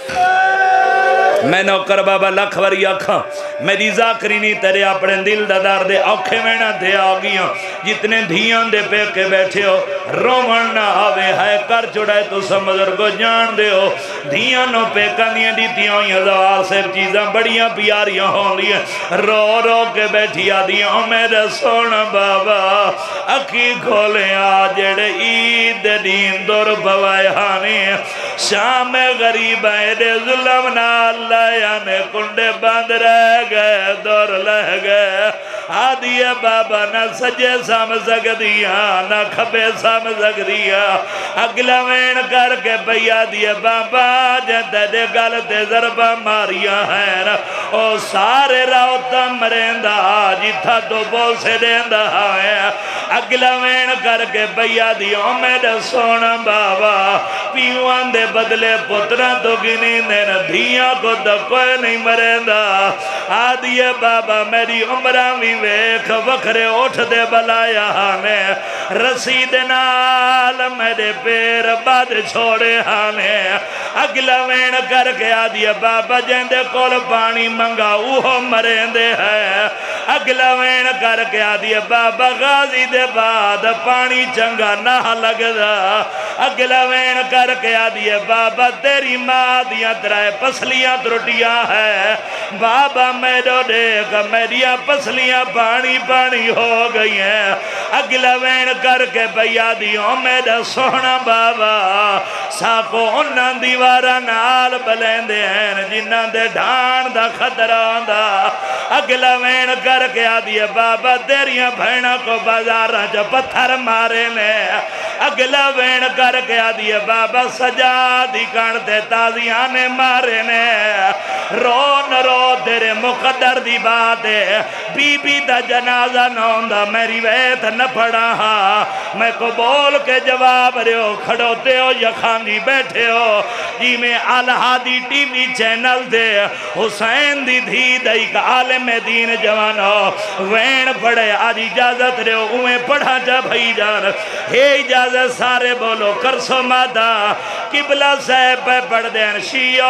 S1: میں نوکر بابا لکھ وری آکھاں میری ذاکرینی تیرے اپنے دل دادار دے اوکھے میں نہ دے آگیاں جتنے دھیان دے پہ کے بیٹھے ہو رومن نہ آوے ہے کر چڑھائے تو سمجھر کو جان دے ہو دھیانوں پہ کنیاں دیتیاں ہوئی زوال سے چیزاں بڑیاں پیاریاں ہوں لیے رو رو کے بیٹھی آدیاں ہوں میرے سونا بابا اکی کھولے آجڑ عید دین دور بوائے ہانی شام غریب ہے دے ظلم نہ اللہ یانے کنڈے باندھ رہ گئے دور لہ گئے آدھیے بابا نہ سجے سام سکدیاں نہ کھبے سام سکدیاں اگلا وین کر کے پئی آدھیے بابا جندے دے گلتے ضربہ ماریاں ہیں او سارے راوتا مرندہ جتھا تو بوسے دیندہ ہے اگلا وین کر کے پئی آدھیے میرے سونا بابا پیوان دے بدلے پترہ تو گنی دین دھیاں کو تو کوئی نہیں مرندہ آدھیے بابا میری عمرہ بھی ویکھ وکھرے اٹھ دے بلایا ہانے رسید نال میرے پیر بعد چھوڑے ہانے اگلا وین کر کے آدھیے بابا جندے کول پانی منگا اوہ مرندے ہے اگلا وین کر کے آدھیے بابا غازی دے بعد پانی چنگا نہ لگ دا اگلا وین کر کے آدھیے بابا تیری ماں دیاں ترائے پسلیاں ترٹیاں ہے بابا میرو دیکھ میریاں پسلیاں پانی پانی ہو گئی ہیں اگلا وین کر کے بھیا دیوں میرا سونا بابا ساکو انہاں دیوارا نال بلیندے ہیں جنہاں دے ڈھان دا خطران دا اگلا وین کر کے آدھیے بابا تیریاں بھینا کو بازارہ جو پتھر مارے نے اگلا وین کر کے آدھیے بابا سجا دی کانتے تازیاں نے مارے نے رو نہ رو تیرے مقدر دی بات ہے بی بی دا جنازہ نوندا میری ویت نہ پڑا ہاں میں کو بول کے جواب رہے ہو کھڑوتے ہو یا خانگی بیٹھے ہو جی میں الہادی ٹی وی چینل دے حسین دی دھی دائک عالم دین جوان ہو وین پڑھے آج اجازت رہے ہو اوہیں پڑھا جا بھائی جان ہے اجازت سارے بولو کرسو مادہ قبلہ صاحب پہ پڑھ دین شیعو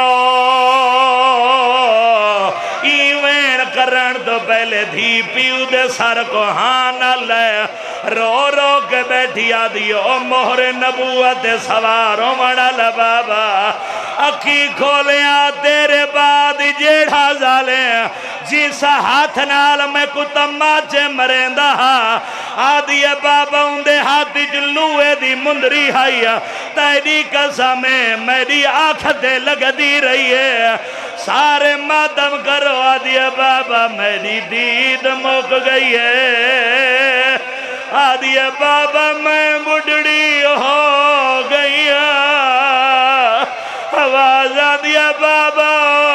S1: ایوین کرن تو پہلے دھی پیو دے سر کو ہانا لے رو رو کے بیٹھی آدھیو مہر نبوت سواروں مڑا لبابا اکھی کھولیا تیرے بعد جیڑا زالے جیسا ہاتھ نال میں کو تماچے مرندہ آدھیے بابا اندے ہاتھی جلوے دی مندری ہائیا تیری قسمیں میری آنکھتے لگ دی رہی ہے سارے ماتم کرو آدھیے بابا میری دید مک گئی ہے آدھیے بابا میں بڑھڑی ہو گئی آواز آدھیے بابا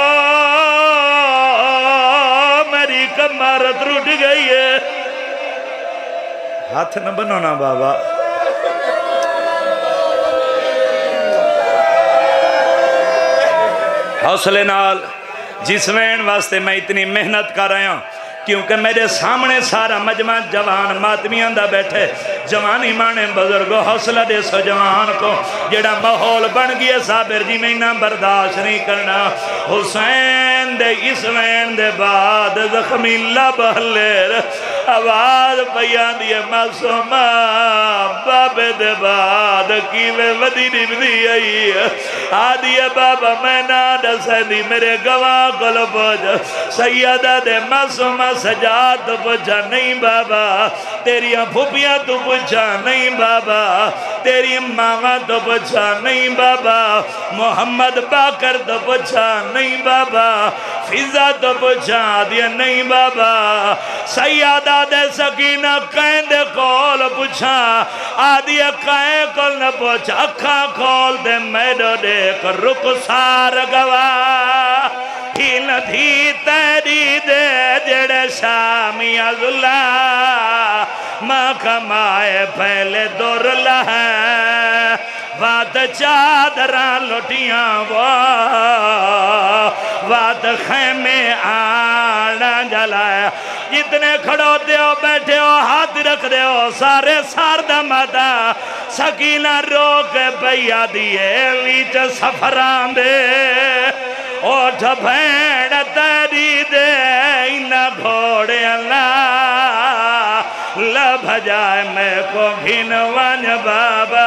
S1: میری کمر ٹوٹ گئی ہے ہاتھ نہ بنونا بابا حوصلے نال جس وین واسطے میں اتنی محنت کر رہا ہوں کیونکہ میرے سامنے سارا مجمع جوان ماتمیاں دا بیٹھے جوانی مانے بزرگو حوصلہ دے سو جوان کو جڑا ماحول بن گیا صابر جی میں نہ برداشت نہیں کرنا حسین دے اس وین دے بعد زخمی لب ہلیر آواز پیان دیئے معصومہ بابے دے بعد کیوے ودی نبدی آئی آدھیے بابا میں نادا سیدی میرے گواہ کلو پوچھا سیدہ دے معصومہ سجاد تو پوچھا نہیں بابا تیری پھوپیاں تو پوچھا نہیں بابا تیری ماما تو پوچھا نہیں بابا محمد باکر تو پوچھا نہیں بابا فضا تو پوچھا دیا نہیں بابا سیادہ دے سکینہ کہیں دے کول پوچھا آدھیا کہیں کول نہ پوچھا اکھاں کول دے میڈو دیکھ رک سار گواہ ہن دھی تیری دے جڑے شامی عزلہ ماں کمائے پہلے دور لہے وات چادران لٹیاں وات خیمے آنا جلائے جتنے کھڑو دیو بیٹھے ہو ہاتھ رکھ دیو سارے ساردہ ماتا سکینہ روک بھیا دیئے ویچ سفران دے اوٹھ بھینڈ تیری دے انہ گھوڑے اللہ لب جائے میں کو گھنوان بابا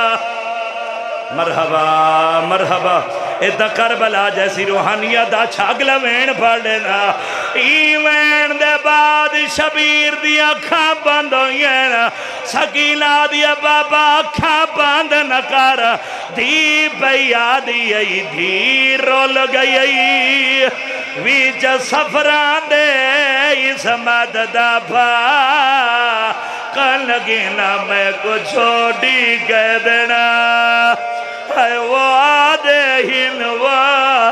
S1: مرحبا مرحبا ایدہ کربلا جیسی روحانیت چھاگلہ وین پڑھنا ایوین دے بعد شبیر دیا کھا بند ہوئین سکینہ دیا بابا کھا بند نکار دی بیا دی دھی رول گئی ویچ سفران دے اس مدد پا کل گینا میں کو چھوڑی کہہ دینا اے وعدے ہنوا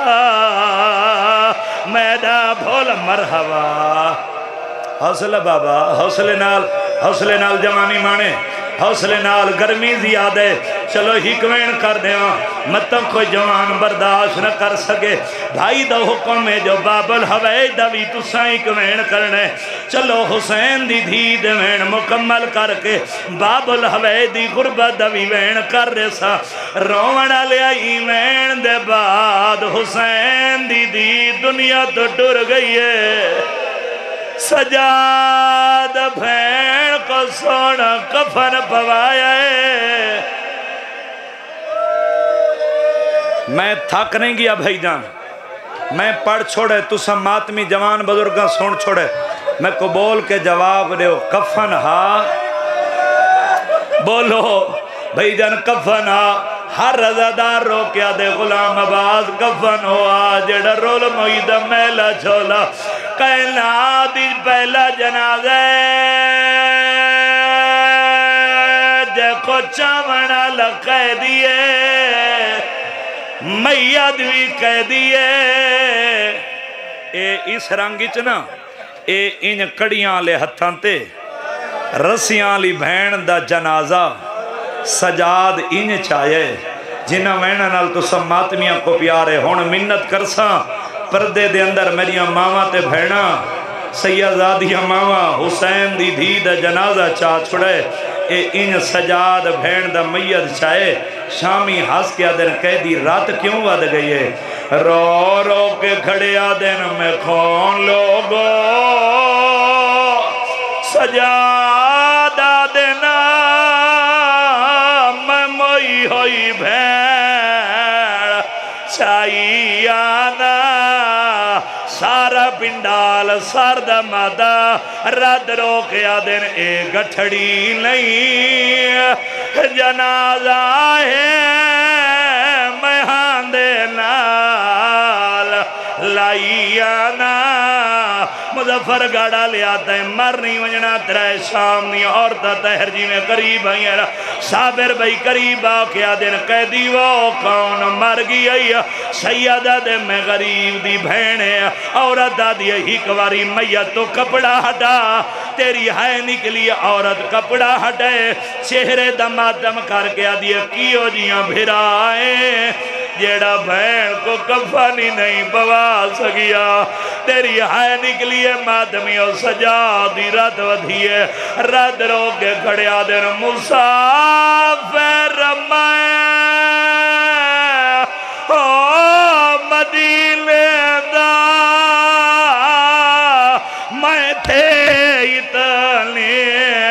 S1: میدہ بھول مرحبا حوصلہ بابا حوصلے نال جوانی مانے حوصلے نال گرمی زیادہ چلو ہکوین کر دیاں مطلب کوئی جوان برداشت نہ کر سکے بھائی دا حکم ہے جو بابل ہوئی دوی تو سائیں کوین کرنے چلو حسین دی دھی دوین مکمل کر کے بابل ہوئی دی غربت دوی وین کر رسا روڑا لیا ایوین دے بعد حسین دی دی دنیا تو ڈر گئی ہے سجاد بھین کو سونا کفن پوایا ہے میں تھک نہیں گیا بھائی جان میں پڑھ چھوڑے تو سب ماتمی جوان بزرگاں سون چھوڑے میں کو بول کے جواب دے کفن ہاں بولو بھائی جان کفن ہاں ہر رضادار رو کیا دے غلام عباس کفن ہوا جڑا رول معیدہ میلہ چھولا کہنا دی پہلا جنازہ جے کو چامنا لکھے دیئے میاد بھی کہہ دیئے اے اس رنگی چنا اے ان کڑیاں لے ہتھاں تے رسیاں لی بھین دا جنازہ سجاد ان چاہے جنہ وینہ نال تو سب ماتمیاں کو پیارے ہون منت کرساں پردے دے اندر میریاں ماما تے بھینا سیدادیاں ماما حسین دی دھی دا جنازہ چاہ چھڑے اے ان سجاد بھین دا میت چاہے شامی ہاس کیا دن کہہ دی رات کیوں ود گئی ہے رو رو کے کھڑیا دن میں کھون لوگو سجادہ دینا میں موئی ہوئی بھین چاہی آنا سارا پنڈال سارد مادہ رد روکیا دن اے گٹھڑی نہیں جنازہ ہے مہان دینال لائی آنا مظفر گاڑا لے آتا ہے مرنی وجنا ترائے شام نہیں عورتہ تہر جی میں قریب آئی صابر بھائی قریب آکیا دن قیدی وہ کون مر گئی سیدہ دے میں غریب دی بھینے عورت دادی ہی کواری میت تو کپڑا ہٹا تیری ہائے نکلی عورت کپڑا ہٹے چہرے دمادم کر کے آدھی کیوں جیاں بھرائے جیڑا بھین کو کفانی نہیں پوا سکیا تیری ہائے نکلی ہے مادمیوں سجا دی رد ودھیے رد رو کے کھڑیا دن مسافر میں مدینے دا میں تھے اتنے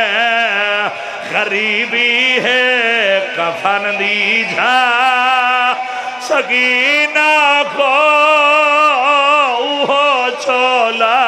S1: غریبی ہے کفن دی جھا سکینہ کو اوہو چھولا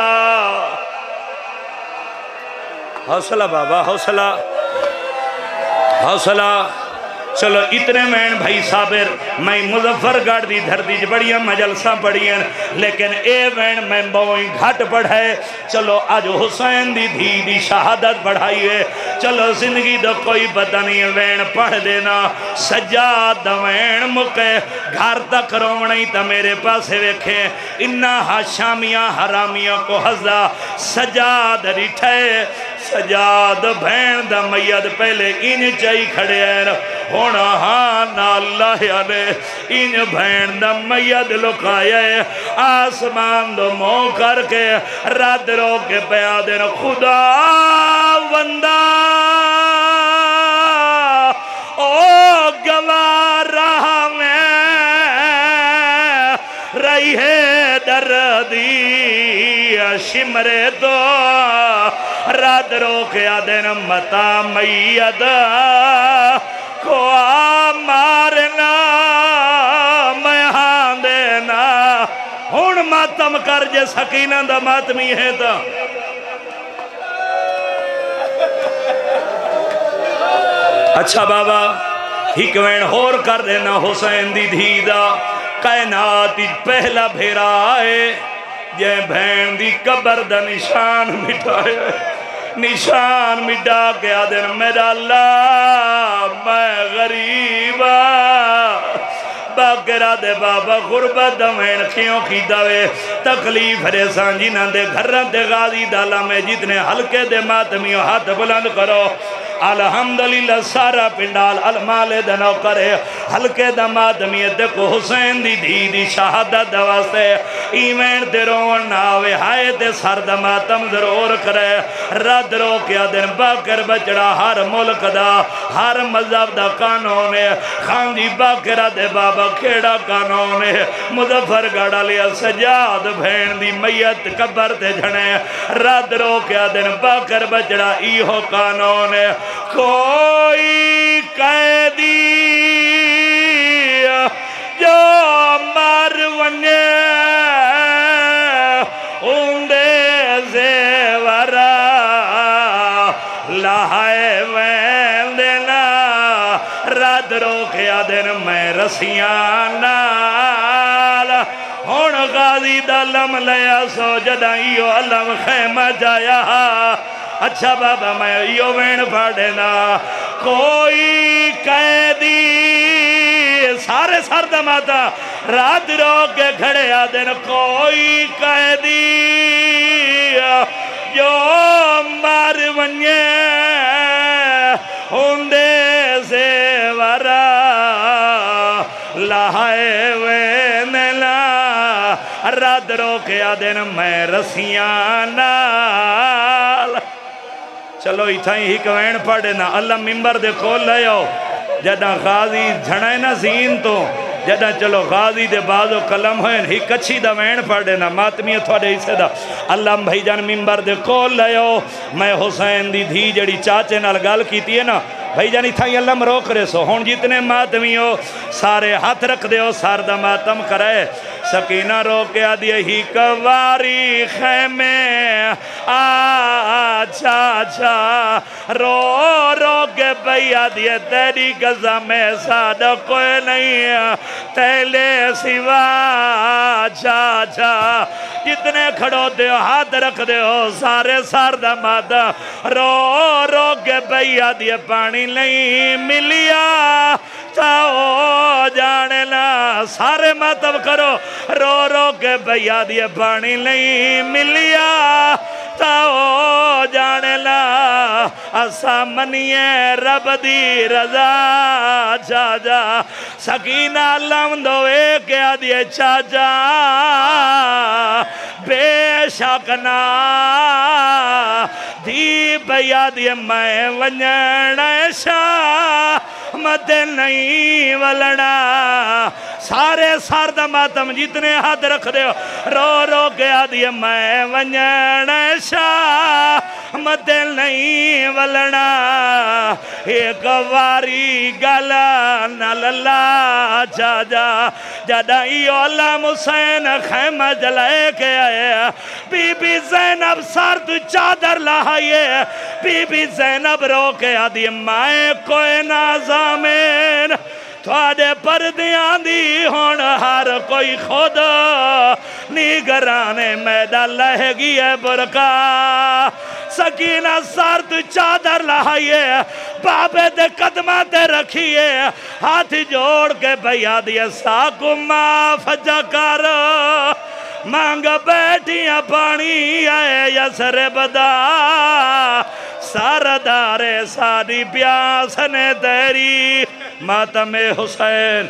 S1: حوصلہ بابا حوصلہ حوصلہ چلو اتنے میں بھائی صابر میں مظفر گڑھ دی دھرتی جو بڑیاں مجلسہ پڑھیں لیکن اے وین میں بوئیں گھٹ پڑھائے چلو آج حسین دی دھی دی شہادت پڑھائیے چلو زندگی دو کوئی پتہ نہیں وین پڑھ دینا سجاد وین مکے گھر تک روڑیں تا میرے پاسے ویکھے انہا شامیاں حرامیاں کو حضا سجاد ریٹھے سجاد بھین دا میاد پہلے ان چاہی کھڑے ہیں ہونا ہاں اللہ نے ان بھین دا میاد لکھایا ہے آسمان دو مو کر کے رات رو کے پیادن خدا وندہ او گوارہ میں رہی ہے دردی شمرے تو رات رو کے آدن متا میاد کو مارنا میں ہاں دینا ہون ماتم کر جے سکینہ دا ماتمی ہے تا اچھا بابا ہکوین ہور کر دینا حسین دی دھی دا کائنات پہلا بھیرا آئے جے بھین دی قبر دا نشان مٹھائے نشان مٹا کے آدن میرا اللہ میں غریبا باقرہ دے بابا غربت دمین کھیوں کی دوے تکلیف ریسان جنہ دے گھرن دے غازی دالا میں جتنے حلقے دے ماتمیوں ہاتھ بلند کرو الحمدللہ سارا پنڈال المال دنو کرے حلقے دا ماتمیت دیکھو حسین دی دھی دی شہادت دواستے ایمین دے رون ناوے ہائے دے سر دا ماتم ضرور کرے رد رو کیا دن باکر بچڑا ہر ملک دا ہر مذہب دا قانون ہے خاندی باکرہ دے بابا کھیڑا قانون ہے مظفر گڑھا لیا سجاد بھین دی میت قبر تے جھنے رد رو کیا دن باکر بچڑا ایہو قانون ہے کوئی قیدی جو مر ونجے اندے زیورا لہائے وین دینا رد روکیا دن میں رسیاں نال ہون غازی دا لم لیا سو جدائیو علم خیمہ جایا اچھا بابا میں یو وین پڑھنا کوئی قیدی سارے سرد ماتا رات رو کے کھڑے آدن کوئی قیدی جو مار ونجے ہوندے سے ورا لہائے وینلا رات رو کے آدن میں رسیاں نال چلو اتھائیں ہی کوین پڑھے نا اللہ ممبر دے کھول لیو جدہ غازی جھڑائے نا زین تو جدہ چلو غازی دے بازو کلم ہوئے ہی کچھی دا وین پڑھے نا ماتمیت تھوڑے اسے دا اللہ بھائی جان ممبر دے کھول لیو میں حسین دی دھی جڑی چاچے نال گال کیتی ہے نا بھائی جانی تھا یہ اللہ مروک رہے سو ہون جتنے ماتمی ہو سارے ہاتھ رکھ دے ہو سار دا ماتم کرے سکینہ رو کے آدھے ہی کواری خیمے آچھا آچھا رو رو کے بھئی آدھے تیری گزہ میں سادہ کوئی نہیں تیلے سوا آچھا آچھا جتنے کھڑو دے ہو ہاتھ رکھ دے ہو سارے سار دا ماتم رو رو کے بھئی آدھے پانی نہیں ملیا تاؤ جاننا سارے ماتم کرو رو رو کے بھیا دیے پانی نہیں ملیا تاؤ جاننا اسا منیے رب دی رضا جا جا سکینہ لمدوے کے آدھے چاچا بے شکنا دی بھیا دیے میں ونجن شاہ مد نہیں ولنا سارے سارد ماتم جتنے ہاتھ رکھ دے رو رو گیا دیے میں ونجن شاہ مد نہیں ولنا ایک واری گلا نللا جا جا جدائیو اللہ حسین خیمہ جلائے کے آئے بی بی زینب سرد چادر لہائیے بی بی زینب رو کے آدھی میں کوئی نازامین تھوڑے پردیاں دی ہون ہر کوئی خود نیگرانے میدہ لہ گئی برکا سکینہ سارت چادر لہائیے بابے دے قدمہ تے رکھیے ہاتھ جوڑ کے بھیا دیے ساکو معاف جا کر مانگ بیٹیاں پانی آئے یسر بدا ساردار ساری پیاس نے تیری ماتم حسین